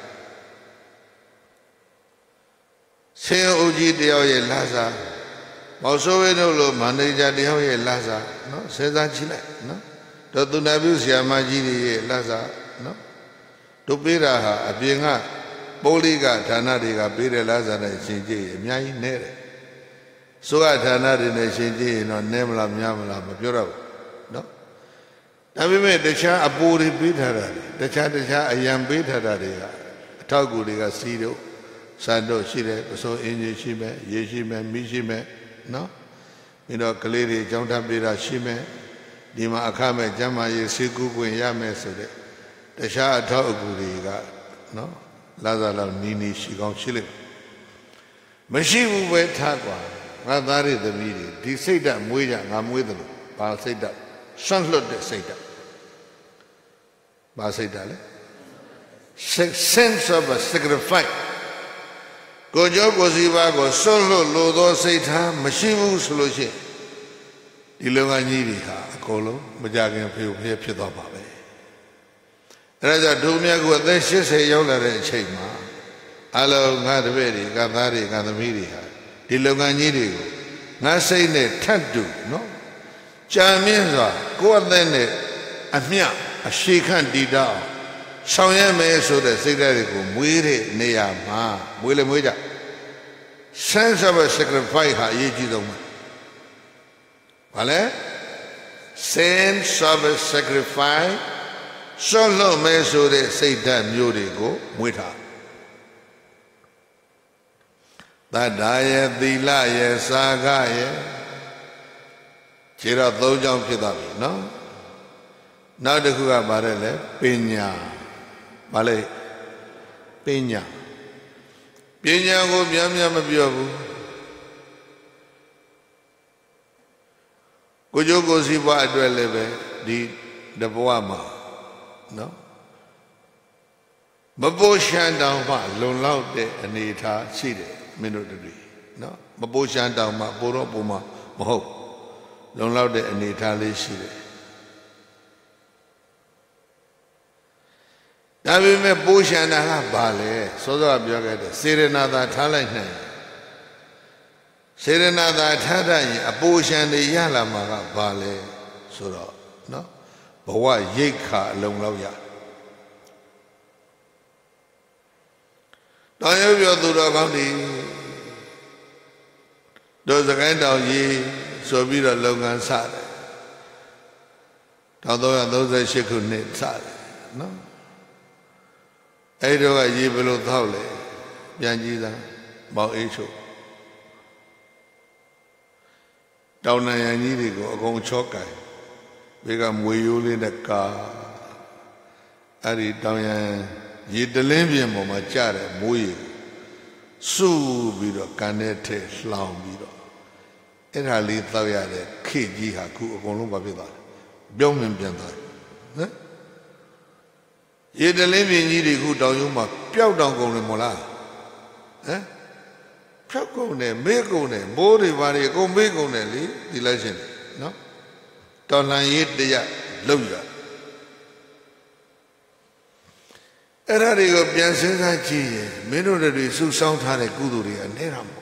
ဆင်းအိုကြီးတယောက်ရဲ့လာစားမော်ဆိုးဝဲတို့လိုမန္တလေးတယောက်ရဲ့လာစားနော်ဆဲစားချိလိုက်နော်တို့သူနာပြုဆရာမကြီးတွေရဲ့လာစားနော်တို့ပေးတာဟာအပြင်ကပုလိကဌာနတွေကပေးတဲ့လာစားနဲ့ရှင်ကြည့်ရင်အများကြီးနဲတယ်ဆိုကဌာနတွေနဲ့ရှင်ကြည့်ရင်တော့နဲမလားများမလားမပြောတော့ဘူးနော်ဒါပေမဲ့တခြားအပိုတွေပေးထားတာတခြားတခြားအယံပေးထားတာတွေကအထောက်အကူတွေကစီးတို့စံတို့ရှိတယ်ပစိုးအင်းကြီးရှိမယ်ရေရှိမယ်မိရှိမယ်နော်ပြီးတော့ကလေးတွေကြောင်းထပ်ပေးတာရှိမယ်ဒီမှာအခမဲ့ကျမ်းမာရေးစေကူးခွင့်ရမယ်ဆိုတဲ့တခြားအထောက်အကူတွေကနော်လာစားလောက်နီးနီးရှိကောင်းရှိလိမ့်မရှိဘူးပဲထားกว่าငါသားတွေသမီးတွေဒီစိတ်ဓာတ်မွေးကြငါမွေးတယ်လို့ဘာစိတ်ဓာတ်ဆွန့်လွတ်တဲ့စိတ်ဓာတ်ဘာစိတ်ဓာတ်လဲ sense of a sacrifice ကိုကြောကိုစီပါကိုစွန့်လွတ်လိုသောစိတ်ထားမရှိဘူးဆိုလို့ရှိရင်ဒီလုံငန်းကြီးတွေဟာအကုန်လုံးမကြခင်ဖေဖေဖြစ်သွားပါပဲအဲဒါကြောင့်ဒုမြတ်ကိုအသက်၈၀ရောက်လာတဲ့အချိန်မှာအလုံးငါတပည့်တွေကသားတွေကသမီးတွေဟာဒီလုံငန်းကြီးတွေကိုငါစိတ်နဲ့ထပ်တူနော်ကြာမြင့်စွာကိုယ်အသက်နဲ့အမျှအရှိခန့်တည်တော့ဆောင်ရမယ်ဆိုတဲ့စိတ်ဓာတ်တွေကိုမွေးတဲ့နေရာမှာမွေးလေမွေးကြ sense of a sacrifice ဟာအရေးကြီးဆုံးပဲဘာလဲ sense of a sacrifice စွန့်လွတ်မယ်ဆိုတဲ့စိတ်ဓာတ်မျိုးတွေကိုမွေးထားသတ္တရဲ့သီလရဲ့စာကရဲ့ခြေတော့သုံးချောင်းဖြစ်သွားပြီနော်နောက်တစ်ခုကဘာလဲလဲပညာဘာလဲပညာပညာကိုများများမပြောဘူးကိုကျိုးကိုစီးပွားအတွက်လည်းပဲဒီတဘဝမှာနော်မပိုးရှမ်းတောင်မှလုံလောက်တဲ့အနေအထားရှိတယ်မင်းတို့တို့နော်မပိုးရှမ်းတောင်မှပိုတော့ပုံမှမဟုတ်လုံလောက်တဲ့အနေအထားလေးရှိတယ်ဒါပေမဲ့ပိုးရှမ်းတာကဘာလဲစောစောပြောခဲ့တဲ့စေရနာသာထားလိုက်နိုင်စေရနာသာထားတတ်ရင်အပိုးရှမ်းတွေရလာမှာကဘာလဲဆိုတော့နော်ဘဝရိတ်ခါအလုံးလောက်ရတောင်ရုပ်ပြောသူတော်ကောင်းတွေတို့စကိုင်းတောင်ကြီးဆိုပြီးတော့လုပ်ငန်းစတယ်၁၃၃၈ခုနှစ်စတယ်နော်အဲ့တော့ကရေဘယ်လိုသောက်လဲပြန်ကြည့်သားမောင်အေးချုပ်တောင်နံရံကြီးတွေကိုအကုန်ချောကင်ဘေးကမွေရိုးလေးနဲ့ကာအဲ့ဒီတောင်ရံရေတလင်းပြင်ပေါ်မှာကြတယ်မိုးရေစုပြီးတော့ကန်တဲ့ထဲလှောင်ပြီးတော့အဲ့ဒါလေးသောက်ရတဲ့ခေကြီးဟာခုအကုန်လုံးပါဖြစ်သွားတယ်ပြောင်းပြန်ပြန်သွားတယ်နော်ရေတလင်းပြင်ကြီးတွေခုတောင်ရုံးမှာပျောက်တောင်ကုန်တယ်မဟုတ်လားဟမ်ဖြောက်ကုန်တယ်မေးကုန်တယ်မိုးတွေဘာတွေအကုန်မေးကုန်တယ်လေဒီလိုက်ရှင်နော်တော်လှန်ရေးတရားလုပ်ရအဲ့ဒါတွေကိုပြန်စဉ်းစားကြည့်ရင်မင်းတို့တွေစုဆောင်းထားတဲ့ကုသိုလ်တွေအနေရမှာ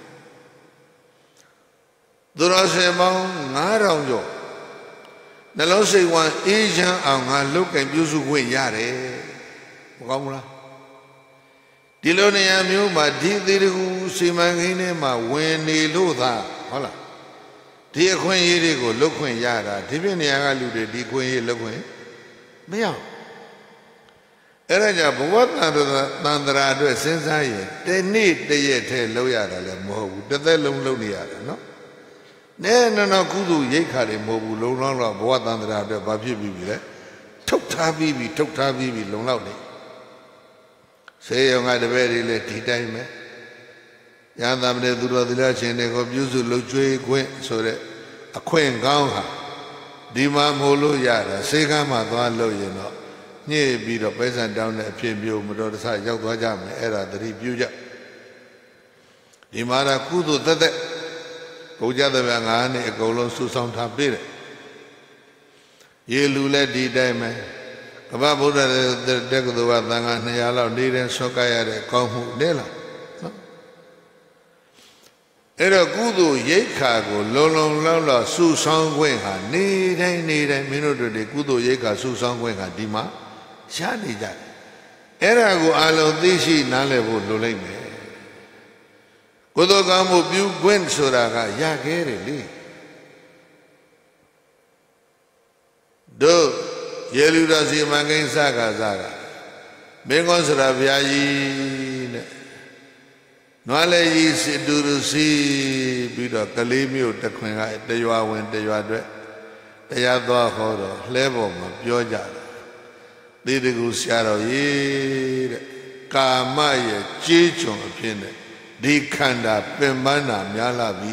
သူတော်စင်ပေါင်းငါးထောင်ကျော်နှလုံးစိတ်ဝမ်းအေးချမ်းအောင်ငါလုတ်ကင်ပြုစုခွင့်ရတယ်မကောင်းဘူးလားဒီလိုနေရာမျိုးမှာဒီသေးတကူစီမံကိန်းထဲမှာဝင်နေလို့သာဟုတ်လားဒီအခွင့်အရေးတွေကိုလုတ်ခွင့်ရတာဒီပြနေရာကလူတွေဒီခွင့်အရေးလုတ်ခွင့်မရဘူးအဲ့ဒါကြောင့်ဘဝတန်တန္တရာအတွက်စဉ်းစားရင်တနေ့တရက်ထဲလောက်ရတာလည်းမဟုတ်ဘူးတစ်သက်လုံးလုပ်နေရတယ်နော်နဲနော်နော်ကုသိုလ်ရိတ်ခါတွေမဟုတ်ဘူးလုံလောက်တော့ဘဝတန်တရာအတွက်ဘာဖြစ်ပြီးပြီလဲထုတ်ထားပြီးပြီထုတ်ထားပြီးပြီလုံလောက်နေဆေးရုံကတပည့်တွေလည်းဒီတိုင်းပဲရဟန်းသမဏေသူတော်သီလရှင်တွေကိုပြုစုလှုပ်ကြွေးခွင့်ဆိုတဲ့အခွင့်ကောင်းဟာဒီမှာမို့လို့ရတာစေကမ်းမှာသွားလို့ရင်တော့ညှိပြီးတော့ပဲဆန်တောင်းတဲ့အဖြစ်မျိုးမတော်တဆရောက်သွားကြမယ်အဲ့ဒါသတိပြုကြဒီမှာကကုသိုလ်သက်သက်ဘုရားသဗျာငါးနှစ်အကုန်လုံးစုဆောင်ထားပေးတယ်ရေလူလည်းဒီတိုင်းပဲကမ္ဘာဗုဒ္ဓတက္ကသိုလ်ကသံဃာနှစ်ရာလောက်နေတဲ့ဆော့ကရတဲ့ကောင်းမှုလဲလားနော်အဲ့တော့ကုသိုလ်ရိတ်ခါကိုလုံလုံလောက်လောက်စုဆောင်ခွင့်ဟာနေတိုင်းနေတိုင်းမင်းတို့တွေကုသိုလ်ရိတ်ခါစုဆောင်ခွင့်ဟာဒီမှာရှားနေကြတယ်အဲ့ဒါကိုအလုံးသိရှိနားလည်ဖို့လိုလိမ့်မယ်ကုသိုလ်ကောင်းမှုပြုခွင့်ဆိုတာကရခဲ့တယ်လေတို့ရေလူတော်စီမံကိန်းစကားစကားမင်းကောဆိုတာဘုရားကြီးနဲ့နွားလေးကြီးစီတူတူစီပြီးတော့ကလေးမျိုးတခွင်ကတရွာဝင်တရွာအတွက်တရားသွားဟောတော့လှဲပေါ်မှာပြောကြတယ်သေတကူဆရာတော်ကြီးတဲ့ကာမရဲ့ကြေးချွန်အဖြစ်နဲ့ဒီခန္ဓာပင်ပန်းတာများလာပြီ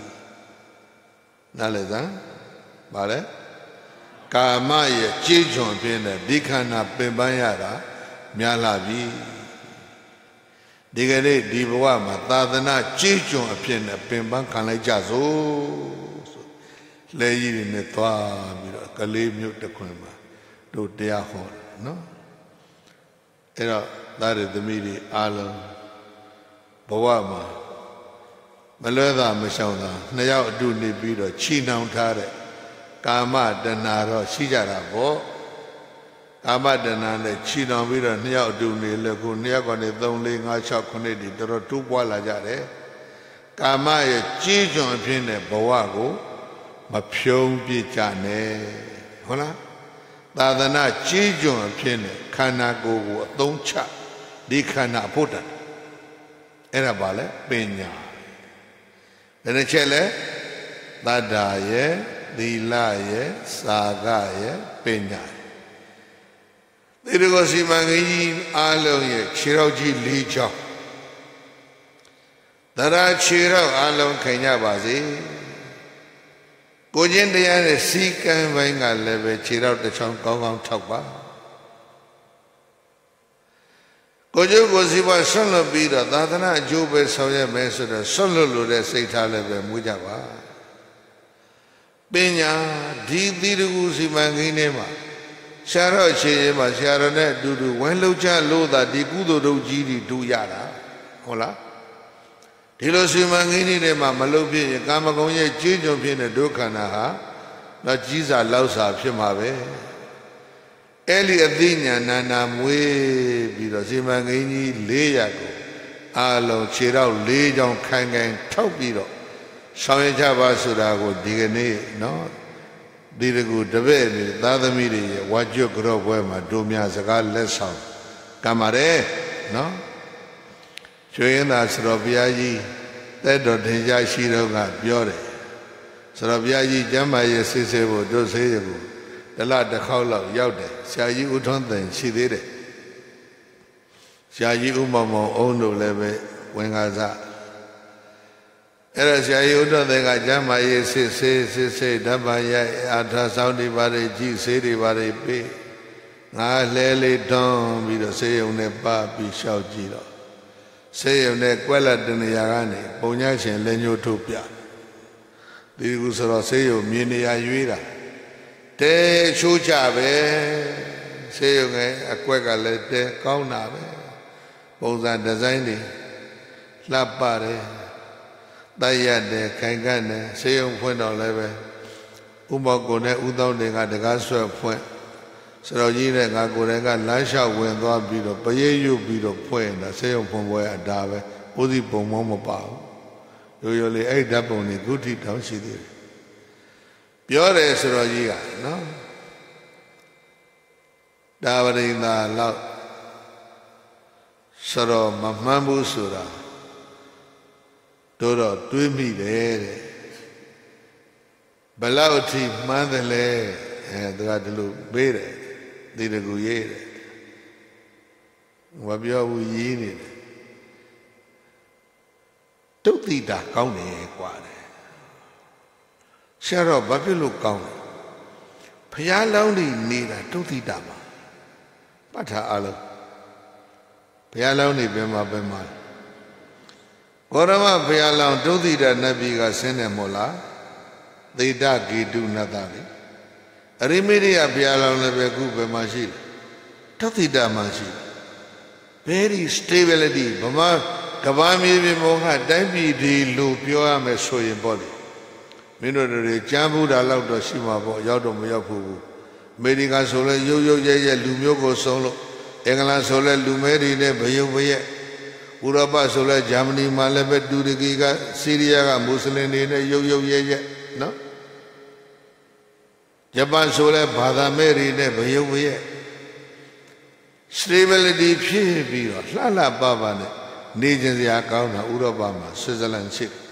နားလည်စမ်းဗါလဲကာမရဲ့ကြေးချွန်အဖြစ်နဲ့ဒီခန္ဓာပင်ပန်းရတာများလာပြီဒီကနေ့ဒီဘဝမှာသာသနာကြီးကျွန်းအဖြစ်နဲ့ပင်ပန်းခံလိုက်ကြစို့ဆိုလဲကြီးတွေနဲ့သွားပြီးတော့ကလေးမျိုးတစ်ခွင်မှာတို့တရားဟောနော်အဲ့တော့သားတွေသမီးတွေအားလုံးဘဝမှာမလွဲသာမရှောင်သာနှစ်ယောက်အတူနေပြီးတော့ချီနှောင်ထားတဲ့ကာမတဏှာတော့ရှိကြတာပေါ့ကာမတဏှာနဲ့ချီနှောင်ပြီးတော့နှစ်ယောက်အတူနေလဲကိုနှစ်ယောက်ကနေသုံး လေး ငါး ခြောက် ခုနှစ်ဒီတော်တော်တိုးပွားလာကြတယ်ကာမရဲ့ကြီးကျွန်းအဖြစ်နဲ့ဘဝကိုမဖြုံးပြကြနဲ့ဟုတ်လားသာသနာကြီးကျွန်းအဖြစ်နဲ့ခန္ဓာကိုယ်ကိုအသုံးချဒီခန္ဓာဖို့တတ်အဲ့ဒါပါလဲပညာဘယ်နှချက်လဲသတ္တာရဲ့သီလရဲ့စာကရဲ့ပညာဒီလိုကိုစီမံကိန်းကြီးအားလုံးရဲ့ခြေထောက်ကြီးလေးချောင်းသရခြေထောက်အားလုံးခိုင်ကြပါစေကိုချင်းတရားနဲ့စီကံပိုင်းကလည်းပဲခြေထောက်တစ်ချောင်းကောင်းကောင်းထောက်ပါကိုကျိုးကိုစီပါဆွန့်လွတ်ပြီးတော့သာသနာအကျိုးပဲဆောင်ရွက်မယ်ဆိုတော့ဆွန့်လွတ်လို့တဲ့စိတ်ထားလည်းပဲမူးကြပါပညာဒီသီတကူစီမံကိန်းထဲမှာဆရာတော်အခြေအနေမှာဆရာတော်နဲ့အတူတူဝိုင်းလှုပ်ချလို့သာဒီကုသိုလ်တို့ကြီးတွေတူရတာဟုတ်လားဒီလိုစီမံကိန်းတွေမှာမလုပ်ဖြစ်ရင်ကာမဂုဏ်ရဲ့ကြီးကျွန်းဖြစ်တဲ့ဒုက္ခနာဟာတော့ကြီးစာလောက်စာဖြစ်မှာပဲအဲ့ဒီအသိဉာဏ်နာနာမွေးပြီးတော့စီမံကိန်းကြီးလေးရာကိုအာလုံးခြေတော့လေးချောင်းခိုင်ခိုင်ထောက်ပြီးတော့ဆောင်ရကြပါဆိုတာကိုဒီကနေ့နော်ဒီတကူတပည့်တွေသာသမီတွေရဲ့ဝါကျွတ်ကြော့ပွဲမှာတို့များစကားလက်ဆောင်ကံပါတယ်နော်ကျွေးရင်သာဆရာဘုရားကြီးတဲ့တော်ထင်ရှားရှိတော့ကပြောတယ်ဆရာဘုရားကြီးကျမ်းမာရေးဆေးဆေးဖို့တို့ဆေးရကိုတလတစ်ခေါက်လောက်ရောက်တယ်ဆရာကြီးဦးထွန်းသိန်ရှိသေးတယ်ဆရာကြီးဦးမောင်မောင်အုံးတို့လည်းပဲဝင်ကားစားအဲ့ဒါဆရာကြီးဦးထွန်းသိန်ကကျမ်းမာရေးဆေးဆေးဆေးဆေးဓမ္မရိုက်အာထာဆောင်ဒီပါတွေကြည့်ဆေးတွေပါတွေပေးငါလဲလေးတွန်းပြီးတော့ဆေးရုံနဲ့ပါပြီးလျှောက်ကြည့်တော့ဆေးရုံနဲ့ကွက်လက်တနေရာကနေပုံညာရှင်လက်ညှိုးထုတ်ပြဒီကူဆိုတော့ဆေးရုံမြေနေရာရွေးတာတဲချိုးချပဲဆေးရုံငယ်အကွက်ကလည်းတဲကောင်းတာပဲပုံစံဒီဇိုင်းတွေလှပတယ်တိုက်ရတယ်ခိုင်ကတ်တယ်ဆေးရုံဖွင့်တော့လည်းပဲဥမောကိုနဲ့ဥသောတင်ကတကားဆွဲဖွင့်ဆရာကြီးနဲ့ငါကိုယ်တိုင်ကလမ်းလျှောက်ဝင်သွားပြီးတော့ပရိယုပြီးတော့ဖွင့်တာဆေးရုံဖွင့်ပွဲအတားပဲဥသိပုံမောမပါဘူးရိုးရိုးလေးအဲ့ဓာတ်ပုံတွေဂုတိတောင်းရှိသေးတယ်ပြောတယ်ဆရာကြီးကနော်ဒါဝရိန္ဒာလောက်ဆရာမမှန်ဘူးဆိုတာတို့တော့တွေးမိတယ်တဲ့ဘလောက်ထိမှန်းတယ်လဲအဲသူကဒီလိုပေးတယ်ဒီတကူရေးတယ်မပြောဘူးရေးနေတယ်တုတ်တိတာကောင်းတယ်กว่าတယ်ဆရာတော်ဘာဖြစ်လို့ကောင်းလဲဘုရားလောင်းနေနေတာတုတ်တိတာမှာပတ်ထားအလုံးဘုရားလောင်းနေဘယ်မှာဘယ်မှာဂေါရမဘုရားလောင်းတုတ်တိတာနတ်ပြည်ကဆင်းတယ်မို့လားသေတဂေတုနတ်သားလေအရိမိရိယဘုရားလောင်းလည်းပဲခုဘယ်မှာရှိလဲတုတ်တိတာမှာရှိ very stability ဗမာကဘာမြေပြင်ပေါ်ကတိုင်းပြည်ဒီလိုပြောရမယ်ဆိုရင်ပေါ့လေမင်းတို့တွေကြမ်းဘူးတာလောက်တော့ရှိမှာပေါ့ရောက်တော့မရောက်ဘူးအမေရိကန်ဆိုလဲရုပ်ရုပ်ရဲရဲလူမျိုးကိုစုံလို့အင်္ဂလန်ဆိုလဲလူမဲတွေနဲ့ဘယုံဘရဲ့ဥရောပဆိုလဲဂျာမနီမှာလည်းပဲတူရကီကဆီးရီးယားကမွတ်စလင်တွေနဲ့ရုပ်ရုပ်ရဲရဲနော်ဂျပန်ဆိုလဲဘာသာမဲတွေနဲ့ဘယုံဘရဲ့ stability ဖြစ်ပြီးတော့လှလှပပနဲ့နေခြင်းစရာကောင်းတာဥရောပမှာဆွစ်ဇာလန်ရှိတယ်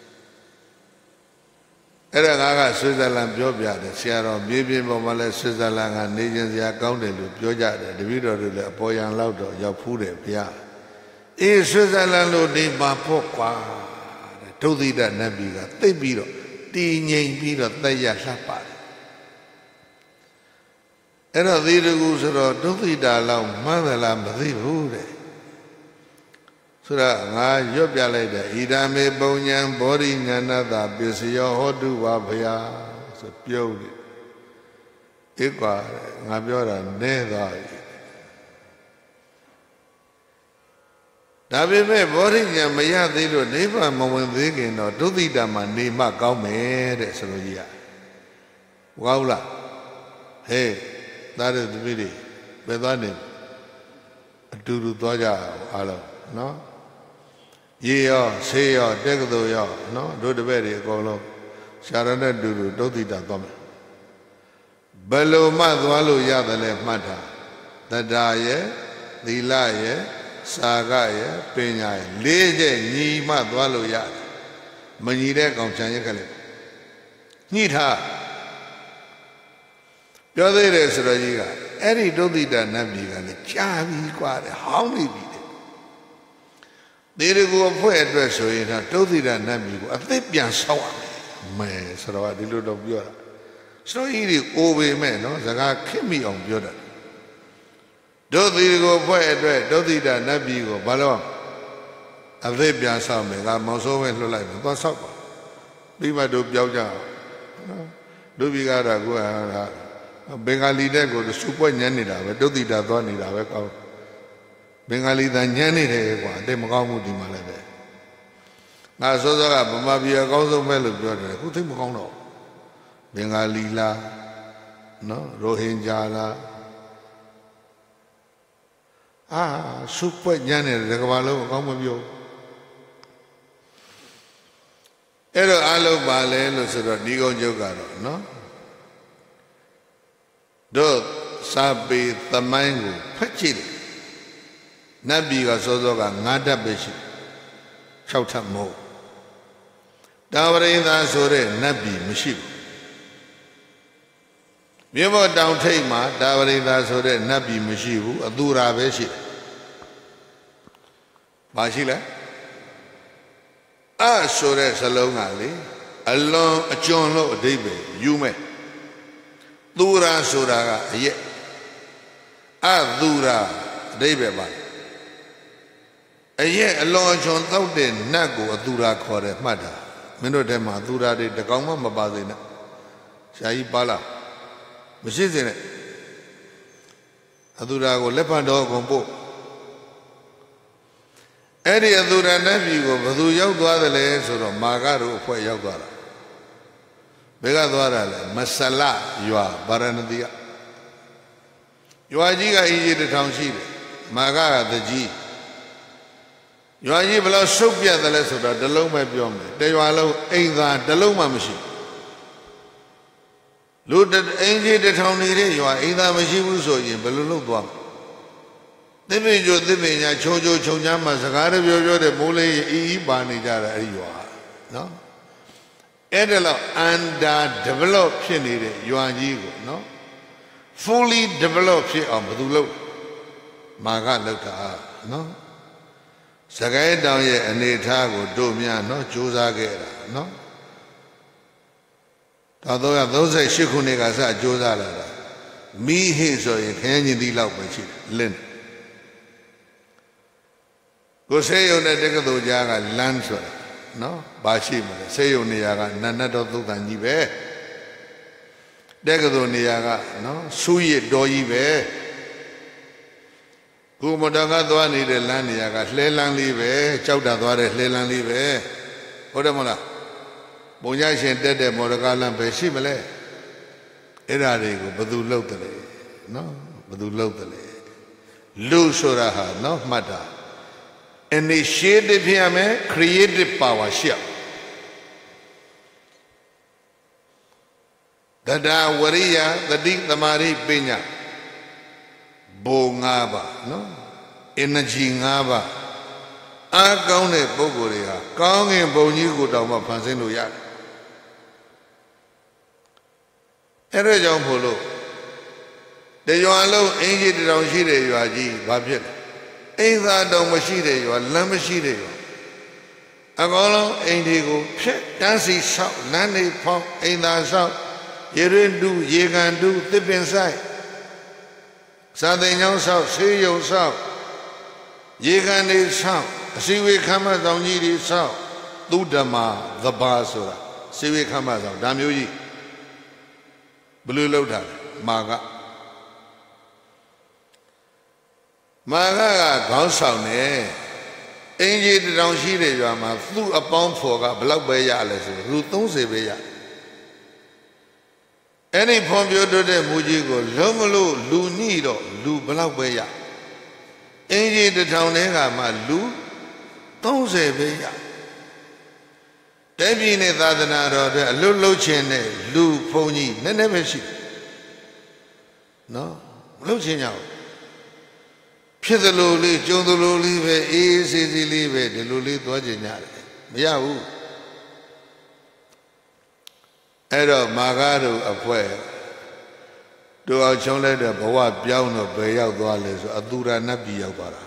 အဲ့ဒါငါကဆွစ်ဇာလန်ပြောပြတယ်ဆရာတော်မြေပြင်ပေါ်မှာလဲဆွစ်ဇာလန်ကနေခြင်းစရာကောင်းတယ်လို့ပြောကြတယ်တပည့်တော်တွေလည်းအပေါ်ယံလောက်တော့ရောက်ဖူးတယ်ဗျာအေးဆွစ်ဇာလန်လို့ဒီမှာဖို့ကွာတဲ့ဒုသိတနတ်ပြည်ကသိပ်ပြီးတော့တည်ငြိမ်ပြီးတော့တက်ရလှပါတယ်အဲ့တော့သီတကူဆိုတော့ဒုသိတာလောက်မှန်းသလားမသိဘူးတဲ့ဆိုတော့ငါရွတ်ပြလိုက်တယ်ဣဒံမေပုံညာဘောဓိဉာဏတပစ္စယောဟောတုဝါဘုရားဆိုပြုံးတယ်ဧကွာငါပြောတာနဲသွားပြီဒါပေမဲ့ဘောဓိဉာဏ်မရသေးလို့နိဗ္ဗာန်မဝင်သေးခင်တော့ဒုသိတာမှာနေမှကောင်းမယ်တဲ့ဆိုလိုကြီးอ่ะဟုတ်ကောင်းလားဟေးသားတဲ့သမီးတွေဘယ်သွားနေအတူတူသွားကြအောင်အားလုံးနော်ရေရောဆေးရောတက္ကသိုလ်ရောနော်တို့တပည့်တွေအကုန်လုံးရှာရတဲ့တူတူဒုသိတာသွားမယ်ဘယ်လိုမှသွားလို့ရတယ်လဲမှတ်တာတတ္တာရဲ့သီလရဲ့စာကရဲ့ပညာရဲ့လေးချက်ညီမှသွားလို့ရတယ်မညီတဲ့ကောင်ချမ်းရက်ကလေးညှိထားပြောသေးတယ်ဆိုတော့ကြီးကအဲ့ဒီဒုသိတာနတ်ပြည်ကလည်းကြာပြီกว่าတယ်ဟောင်းနေပြီတဲ့ဒီရကူအဖွဲ့အတွက်ဆိုရင်တော့ဒုသိတာနတ်ပြည်ကိုအသစ်ပြန်ဆောက်ရမယ်မယ်ဆိုတော့ဒီလိုတော့ပြောတာစတိုးကြီးတွေအိုပေမဲ့နော်စကားခက်မိအောင်ပြောတာဒုသိကိုဖွဲ့အတွက်ဒုသိတာနတ်ပြည်ကိုဘာလို့အသစ်ပြန်ဆောက်မယ်ကမောင်စိုးပဲလွှတ်လိုက်မယ်သွားဆောက်ပါပြီးမှတို့ပြောက်ကြအောင်နော်ဒုပြည်ကတော့ကိုယ်ဟာဘင်္ဂါလီတဲ့ကိုစူပွက်ညမ်းနေတာပဲဒုသိတာသွားနေတာပဲကောင်းဘင်္ဂါလီသားညမ်းနေတယ်ကွာအတိတ်မကောင်းဘူးဒီမှာလည်းပဲငါစောစောကဗမာပြည်အကောင်းဆုံးပဲလို့ပြောတယ်အခုသိမကောင်းတော့ဘင်္ဂါလီလားနော်ရိုဟင်ဂျာလားအာစူပွက်ညမ်းနေတယ်ကမ္ဘာလုံးအကောင်းမပြောအဲ့တော့အလုံးပါလဲလို့ဆိုတော့ဒီကုန်းကျုပ်ကတော့နော်တို့စာပေသမိုင်းကိုဖတ်ကြည့်တယ်နတ်ပြည်ကစောစောကငါးဓာတ်ပဲရှိ၆ထပ်မဟုတ်တာဝရိသာဆိုတဲ့နတ်ပြည်မရှိဘူးမြေဘောတောင်ထိပ်မှာတာဝရိသာဆိုတဲ့နတ်ပြည်မရှိဘူးအသူရာပဲရှိတယ်ဘာရှိလဲအဆိုတဲ့စလုံးကလေအလွန်အကျွံလို့အဓိပ္ပာယ်ယူမဲ့သူရာဆိုတာကအရက်အသူရာအဓိပ္ပာယ်ပါအရက်အလွန်အကျွံတောက်တဲ့နတ်ကိုအသူရာခေါ်တယ်မှတ်တာမင်းတို့ထဲမှာအသူရာတွေတကောင်မှမပါစေနဲ့ရှားကြီးပါလားမရှိစေနဲ့အသူရာကိုလက်ဖက်တော်ကုန်ပို့အဲ့ဒီအသူရဏပြည်ကိုဘယ်သူရောက်သွားသလဲဆိုတော့မာကတို့အဖွဲ့ရောက်သွားတာဘယ်ကသွားတာလဲမဆလရွာဗာရဏသီကရွာကြီးကအင်းကြီးတစ်ထောင်ရှိတယ်မာကကတကြီးရွာကြီးဘယ်လောက်ဆုပ်ပြတ်တယ်လဲဆိုတော့တလုံးပဲပြောမယ်တရွာလုံးအိမ်သာတလုံးမှမရှိလူအင်းကြီးတစ်ထောင်နေတဲ့ရွာအိမ်သာမရှိဘူးဆိုရင်ဘယ်လိုလုပ်သွားမလဲသစ်ပင်ကျိုသစ်ပင်ညာချုံချုံချုံချမ်းမှာစကားတပြောပြောတဲ့မိုးလေးအီးအီးပါနေကြတာအဲ့ဒီရွာနော်အဲ့ဒါလောက် under develop ဖြစ်နေတဲ့ရွာကြီးကိုနော် fully develop ဖြစ်အောင်ဘယ်သူလုပ်မာကလုပ်တာနော်စကိုင်းတောင်ရဲ့အနေအထားကိုတို့များနော်စူးစမ်းခဲ့တာနော်၁၃၃၈ခုနှစ်ကစစူးစမ်းလာတာမိဟိဆိုရင်ခရမ်းကျင်သီးလောက်ပဲရှိတယ်လင်းကိုဆေးရုံနဲ့တက္ကသိုလ်ကြားကလမ်းဆိုတာနော်ဘာရှိမလဲဆေးရုံနေရာကနန္နတော်သုတ်တန်ကြီးပဲတက္ကသိုလ်နေရာကနော်ဆူရစ်တော်ကြီးပဲကိုမတော်ကသွားနေတဲ့လမ်းနေရာကလှဲလန်းလေးပဲကြောက်တာသွားတဲ့လှဲလန်းလေးပဲဟုတ်တယ်မဟုတ်လားဘုံရရှင်တက်တဲ့မော်ဒကာလမ်းပဲရှိမလဲအဲ့ဓာတွေကိုဘယ်သူလှုပ်တယ်လဲနော်ဘယ်သူလှုပ်တယ်လဲလူဆိုတာဟာနော်မှတ်တာinitiative ဖြစ်ရမယ် creative power ရှိရတဒါဝရိယတတိသမာဓိပညာဘုံ၅ပါးနော် energy ၅ပါးအားကောင်းတဲ့ပုဂ္ဂိုလ်တွေဟာကောင်းငင်ဘုံကြီးကိုတောင်မှဖန်ဆင်းလို့ရတယ်အဲ့ဒါကြောင့်ဖို့လို့တရွာလုံးအင်းကြီးတောင်ရှိတဲ့ရွာကြီးဘာဖြစ်လဲအိမ်သာတောင်မရှိတဲ့ရွာလမ်းမရှိတဲ့ရွာအကောင်လုံးအိမ်တွေကိုဖြက်တန်းစီဆောက်လမ်းတွေဖောက်အိမ်သာဆောက်ရေရင်တူရေကန်တူသစ်ပင်ဆိုင်စာသင်ကျောင်းဆောက်ဆေးရုံဆောက်ရေကန်တွေဆောက်အစီဝေခမ်းမဆောင်ကြီးတွေဆောက်သုဓမ္မာသဘာဆိုတာစီဝေခမ်းမဆောင်ဒါမျိုးကြီးဘယ်လိုလုပ်တာလဲမာကမာကကခေါင်းဆောင်နေအင်ကြီးတောင်ရှိတဲ့ရွာမှာသူ့အပေါင်းဖော်ကဘလောက်ပဲရလဲဆိုလူသုံးဆယ်ပဲရအဲ့ဒီဖွံ့ဖြိုးတိုးတဲ့မူကြီးကိုလုံးမလို့လူညိတော့လူဘလောက်ပဲရအင်ကြီးတစ်ထောင်ထဲကမှလူသုံးဆယ်ပဲရတဲ့ပြည်နဲ့သာသနာတော်အတွက်အလွတ်လှုပ်ခြင်းနဲ့လူဘုံကြီးနည်းနည်းပဲရှိနော်မလှုပ်ခြင်းကြောင့်ဖြစ်သလိုလေးကြုံသလိုလေးပဲအေးအေးဆေးဆေးလေးပဲဒီလိုလေးသွားကြညတယ်မရဘူးအဲ့တော့မာဂတို့အဖွဲတို့အောင်ချုံလိုက်တဲ့ဘဝပြောင်းတော့ဘယ်ရောက်သွားလဲဆိုအတူရနတ်ပြည်ရောက်သွားတာ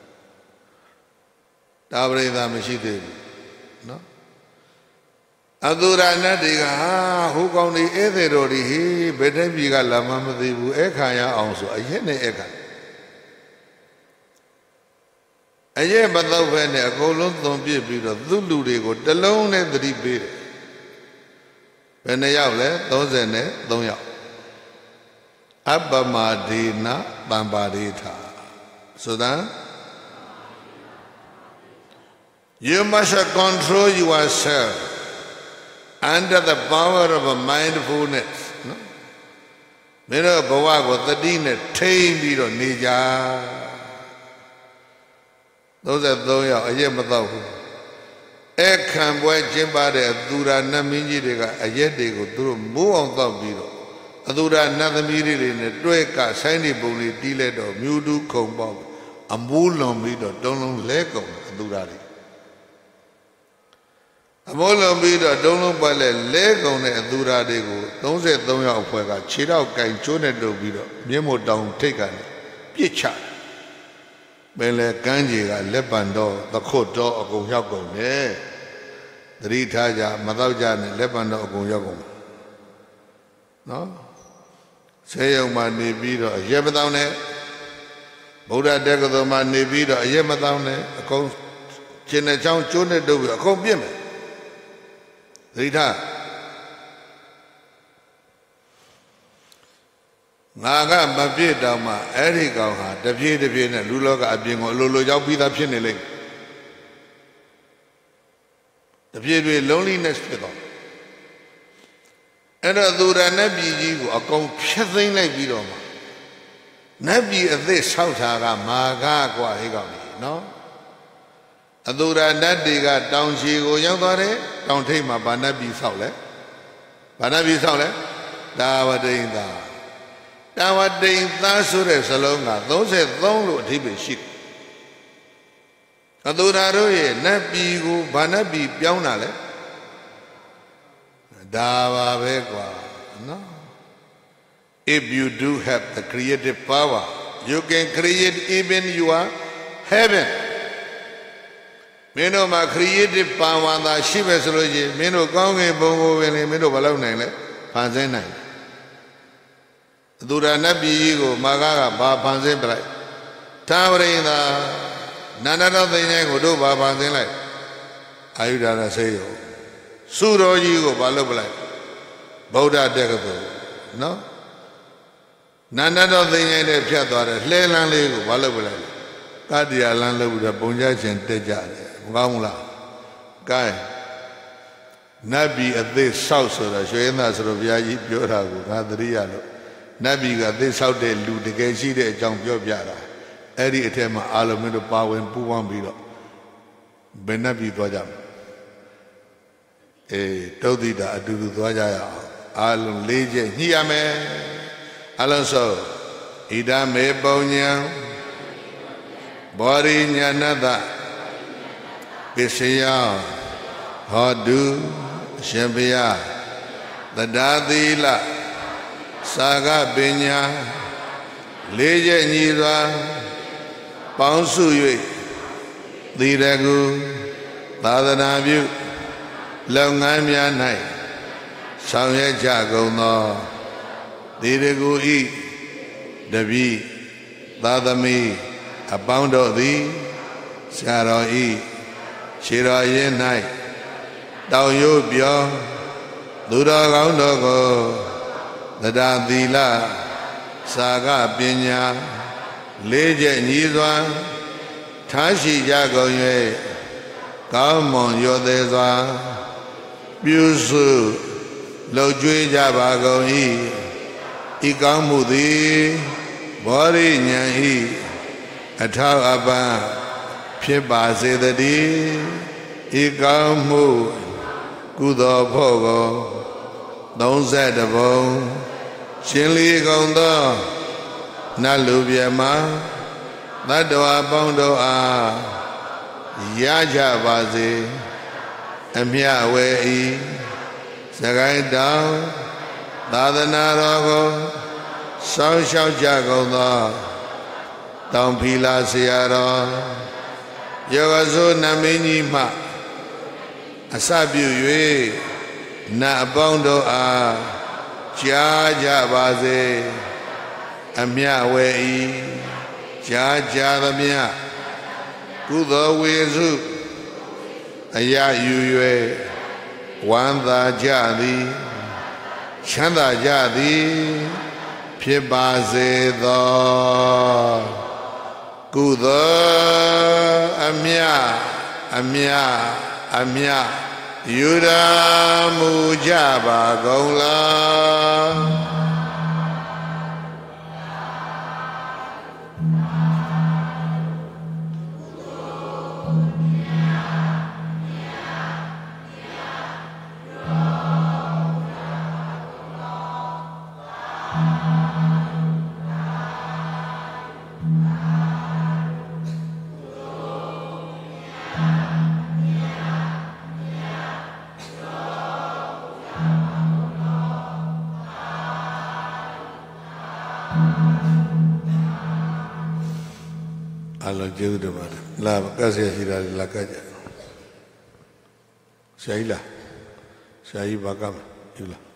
တာပရိသမရှိသေးဘူးနော်အတူရနတ်တွေကဟာဟိုကောင်တွေဧည့်သည်တော်တွေဟေးဘယ်တဲ့ပြည်ကလာမှမသိဘူးအဲ့ခံရအောင်ဆိုအရက်နဲ့အဲ့ခံအရဲ့မတော့ပဲနဲ့အကုန်လုံးသွန်ပြစ်ပြီးတော့သူ့လူတွေကိုတလုံးနဲ့သတိပေးတယ်ဘယ်နှယောက်လဲသုံးဆယ်နဲ့သုံးယောက်အပမဒေနတံပါရိထာဆိုတော့ you must control yourself under the power of a mindfulness နော်မင်းတို့ဘဝကိုသတိနဲ့ထိန်းပြီးတော့နေကြသုံးဆယ်သုံးယောက်အရက်မတော့ဘူးအခံပွဲကျင်းပတဲ့သူရနတ်မင်းကြီးတွေကအရက်တွေကိုသူတို့မိုးအောင်တောက်ပြီးတော့အသူရနတ်သမီးတွေနဲ့တွဲကဆိုင်းနေပုံလေးတီးလိုက်တော့မြူတူးခုံပေါက်အမိုးလွန်ပြီးတော့တုံးလုံးလဲကုန်အသူရတွေအမိုးလွန်ပြီးတော့တုံးလုံးပတ်လဲလဲကုန်တဲ့အသူရတွေကိုသုံးဆယ်သုံးယောက်အဖွဲ့ကခြေထောက်ကင်ကျိုးနဲ့တုပ်ပြီးတော့မြင်းမို့တောင်ထိတ်ကနေပြစ်ချဘယ်လဲကန်းကြီးကလက်ပံတော့သခွတ်တော့အကုန်ရောက်ကုန်တယ်သတိထားကြမတော့ကြနဲ့လက်ပံတော့အကုန်ရောက်ကုန်နော်ဆေးရုံမှာနေပြီးတော့အရက်မတောင်းနဲ့ဗုဒ္ဓတက္ကသိုလ်မှာနေပြီးတော့အရက်မတောင်းနဲ့အကုန်ကျင်တဲ့ချောင်းကျိုးနဲ့တုပ်ပြီးအကုန်ပြစ်မယ်သတိထားငါကမပြည့်တော့မှအဲ့ဒီကောင်ဟာတပြေးတပြေးနဲ့လူလောကအပြင်ကိုအလိုလိုရောက်ပြီးသားဖြစ်နေလိမ့်တပြေးပြေး loneliness ဖြစ်တော့အဲ့တော့သူရနတ်ပြည်ကြီးကိုအကုန်ဖျက်သိမ်းလိုက်ပြီးတော့မှနတ်ပြည်အသစ်ဆောက်တာကမာဂกว่าဟဲ့ကောင်ကြီးနော်အသူရနတ်တွေကတောင်ချီကိုရောက်သွားတယ်တောင်ထိပ်မှာဗာနတ်ပြည်ဆောက်လဲဗာနတ်ပြည်ဆောက်လဲဒါဝတိန်သာတာဝတိန်သားဆိုတဲ့စလုံးကသုံးဆယ်သုံးလို့အဓိပ္ပာယ်ရှိတယ်အတူဓာတို့ရဲ့နတ်ပြည်ကိုဗာနတ်ပြည်ပြောင်းတာလေဒါပါပဲကွာနော် if you do have the creative power you can create even your heaven မင်းတို့မှာ creative power သာရှိပဲဆိုလို့ရှိရင်မင်းတို့ကောင်းကင်ဘုံကိုဝင်လေမင်းတို့မလုပ်နိုင်လဲဖန်ဆင်းနိုင်အတူဓာနတ်ပြည်ကြီးကိုမာဂကဘာဖန်ဆင်းပလိုက်သာဝရိန်သာနန္ဒတော်သိဉ္ဇကိုတို့ဘာဖန်ဆင်းလိုက်အာယုဒါရဆေးရောစုတော်ကြီးကိုဘာလုပ်ပလိုက်ဗုဒ္ဓတက္ကသိုလ်နော်နန္ဒတော်သိဉ္ဇနဲ့ဖြတ်သွားတယ်လှဲလန်းလေးကိုဘာလုပ်ပလိုက်ကတ္တရာလန်းလုပ်ပြီးတော့ပုံကြခြင်းတက်ကြတယ်မကောင်းဘူးလားကဲနတ်ပြည်အသေးဆောက်ဆိုတော့ရွှေရင်းသားဆိုတော့ဘုရားကြီးပြောတာကိုငါသတိရလို့နတ်ပြည်ကအသေးဆောက်တဲ့လူတကယ်ရှိတဲ့အကြောင်းပြောပြတာအဲ့ဒီအထက်မှာအာလုံးမင်းတို့ပါဝင်ပူးပေါင်းပြီးတော့ဘယ်နတ်ပြည်သွားကြမလဲအေးတုတ်တိတာအတူတူသွားကြရအောင်အာလုံးလေးချက်ညှိရမယ်အလုံးစုံဣဒမေပုံညာဘောရိညာဏတပစ္စယဟောတုရှင်ဘုရားသဒ္ဒါသီလစာကပညာလေးချက်ညီစွာပေါင်းစု၍သီရကုသာသနာပြုလုပ်ငန်းများ၌ဆောင်ရွက်ကြကုန်သောသီရကုဤတပိသာသမီအပေါင်းတို့သည်ဆရာတော်ဤခြေတော်ရင်း၌တောင်ရိုးပြောသူတော်ကောင်းတို့ကိုတရားသီလစာကပညာလေးချက်ညီစွာထားရှိကြကုန်၍ကောင်းမွန်ရောသေးစွာပြုစုလှုပ်ကြွေးကြပါကုန်၏ဤကောင်းမှုသည်ဘောရိညာဤအထောက်အပံ့ဖြစ်ပါစေတည်းဤကောင်းမှုကုသိုလ်ဖို့ကိုသုံးဆယ်တဘုံရှင်လီကုန်သောနတ်လူပြမသတ္တဝါပေါင်းတို့အားရကြပါစေအမြဝဲဤစကိုင်းတောင်သာသနာတော်ကိုစောင့်ရှောက်ကြကုန်သောတောင်ဖီလာဆရာတော်ယောဂဆိုနမင်းကြီးမှအစပြု၍နတ်အပေါင်းတို့အားကြားကြပါစေအမြဝဲဤကြားကြသမျှကုသိုလ်ဝေစုအရာယူ၍ဝမ်းသာကြသည်ချမ်းသာကြသည်ဖြစ်ပါစေသောကုသိုလ်အမြအမြအမြယူရမူကြပါကုန်လားအလောကျေးဇူးတင်ပါတယ်လာကတ်ဆက်ရှိတာလာကတ်ကြဆရာကြီးလားဆရာကြီးဘာကမ်းယူလား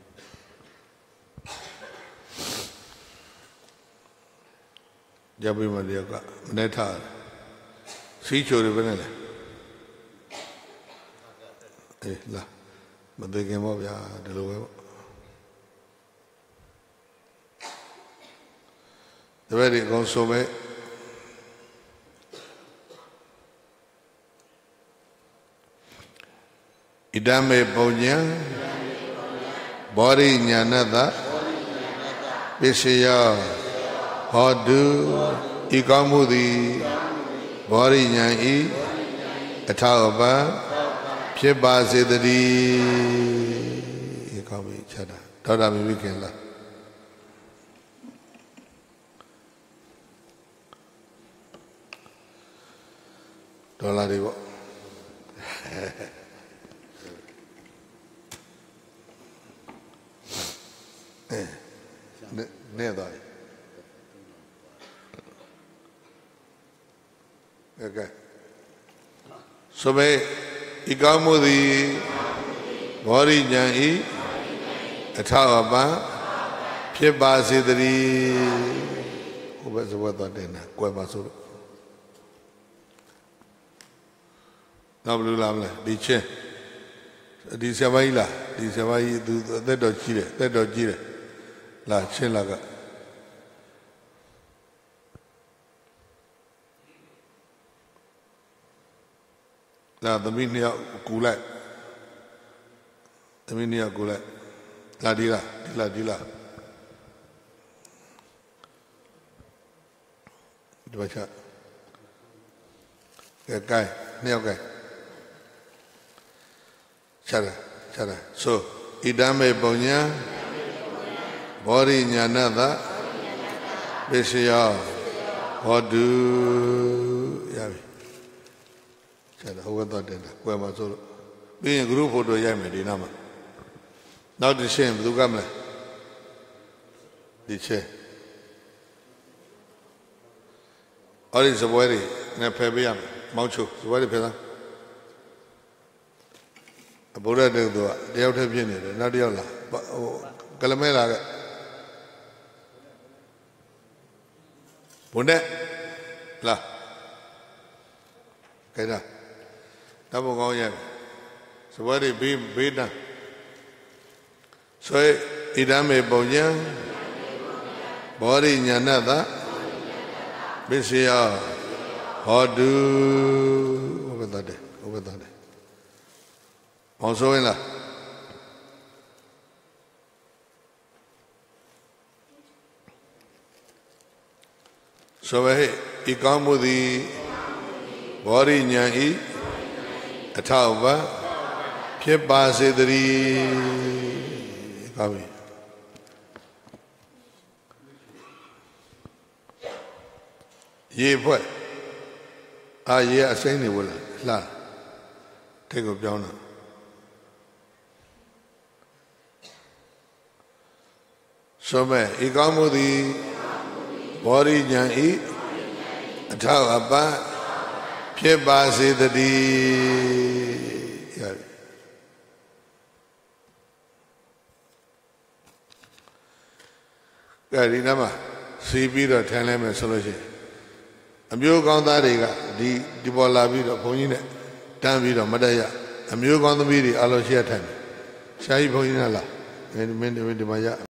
ကြပိမတရားကမနေ့ထားစီချိုတွေပဲနဲ့လေအေးလာမသိခင်ပေါ့ဗျာဒီလိုပဲပေါ့တပည့်ဒီအကုန်ဆိုမဲ့ဣဒမေပုံညာဘောရိညာဏတပစ္စယဟောတုဤကောင်းမှုသည်ဘောရိညာဤအထောက်အပံ့ဖြစ်ပါစေတည်းဤကောင်းပြီချက်တာဒေါက်တာမိမိခင်လားဒေါ်လာတွေပေါ့နဲ့သွားပြီကဲဆိုပေဤကောင်းမှုသည်ဘောရိညာဤအထောက်အပံ့ဖြစ်ပါစေတည်းဟိုဘက်စဘတ်သွားတင်တာကွယ်ပါဆိုလို့နောက်ဘယ်လိုလာမလဲဒီချင်းဒီဆရာမကြီးလားဒီဆရာမကြီးသူအသက်တော်ကြီးတယ်အသက်တော်ကြီးတယ်လာချင်းလာကလာသမီးနှစ်ယောက်ကူလိုက်သမီးနှစ်ယောက်ကူလိုက်လာဒီလားဒီလားဒီလားဒီမှာချကဲကဲနှစ်ယောက်ကဲချာချာဆိုဣဒမေပုံညာဘောရိညာဏတပစ္စယဟောတုရပြီချာဟောတော့တယ်ကွယ်မှာဆိုလို့ပြီးရင် group photo ရိုက်မယ်ဒီနားမှာနောက်တစ်ရှင်ဘယ်သူကမလဲဒီချင်းအဲ့ဒီစပွဲတွေနဲ့ဖယ်ပေးရမယ်မောင်းချိုစပွဲတွေဖယ်သားအဘိုးရတဲ့သူကတယောက်တည်းဖြစ်နေတယ်နောက်တစ်ယောက်လာဟိုကလမဲလာကဘဘုန်းနဲ့လားကဲဒါတဘကောင်းရဲ့စဝရိဘေးဘေးတန်းဆွေဣဒံမေပုံညာဘောရိညာဏတပစ္စယဟောတုဘုရားတဲ့ဘုရားတဲ့မောင်ဆိုရင်လားဆိုပဲဤကောင်းမှုသည်ဘောရိညာဤအထောက်ပံ့ဖြစ်ပါစေတည်းကောင်းပြီရေဖွဲ့အာရေအစိမ့်နေဘူးလားလှထိတ်ကိုပြောင်းတာဆိုမဲ့ဤကောင်းမှုသည်ဘောရိညာဤအထောက်အပံ့ဖြစ်ပါစေတည်းရပြီကဲဒီနေ့မှာစီးပြီးတော့ထိုင်လိုက်မယ်ဆိုလို့ရှိရင်အမျိုးကောင်းသားတွေကဒီဒီပေါ်လာပြီးတော့ဘုန်းကြီးနဲ့တန်းပြီးတော့မတက်ရအမျိုးကောင်းသမီးတွေအလိုရှိရထိုင်တယ်ရှားကြီးဘုန်းကြီးနဲ့လားမင်းမင်းဒီမှာရ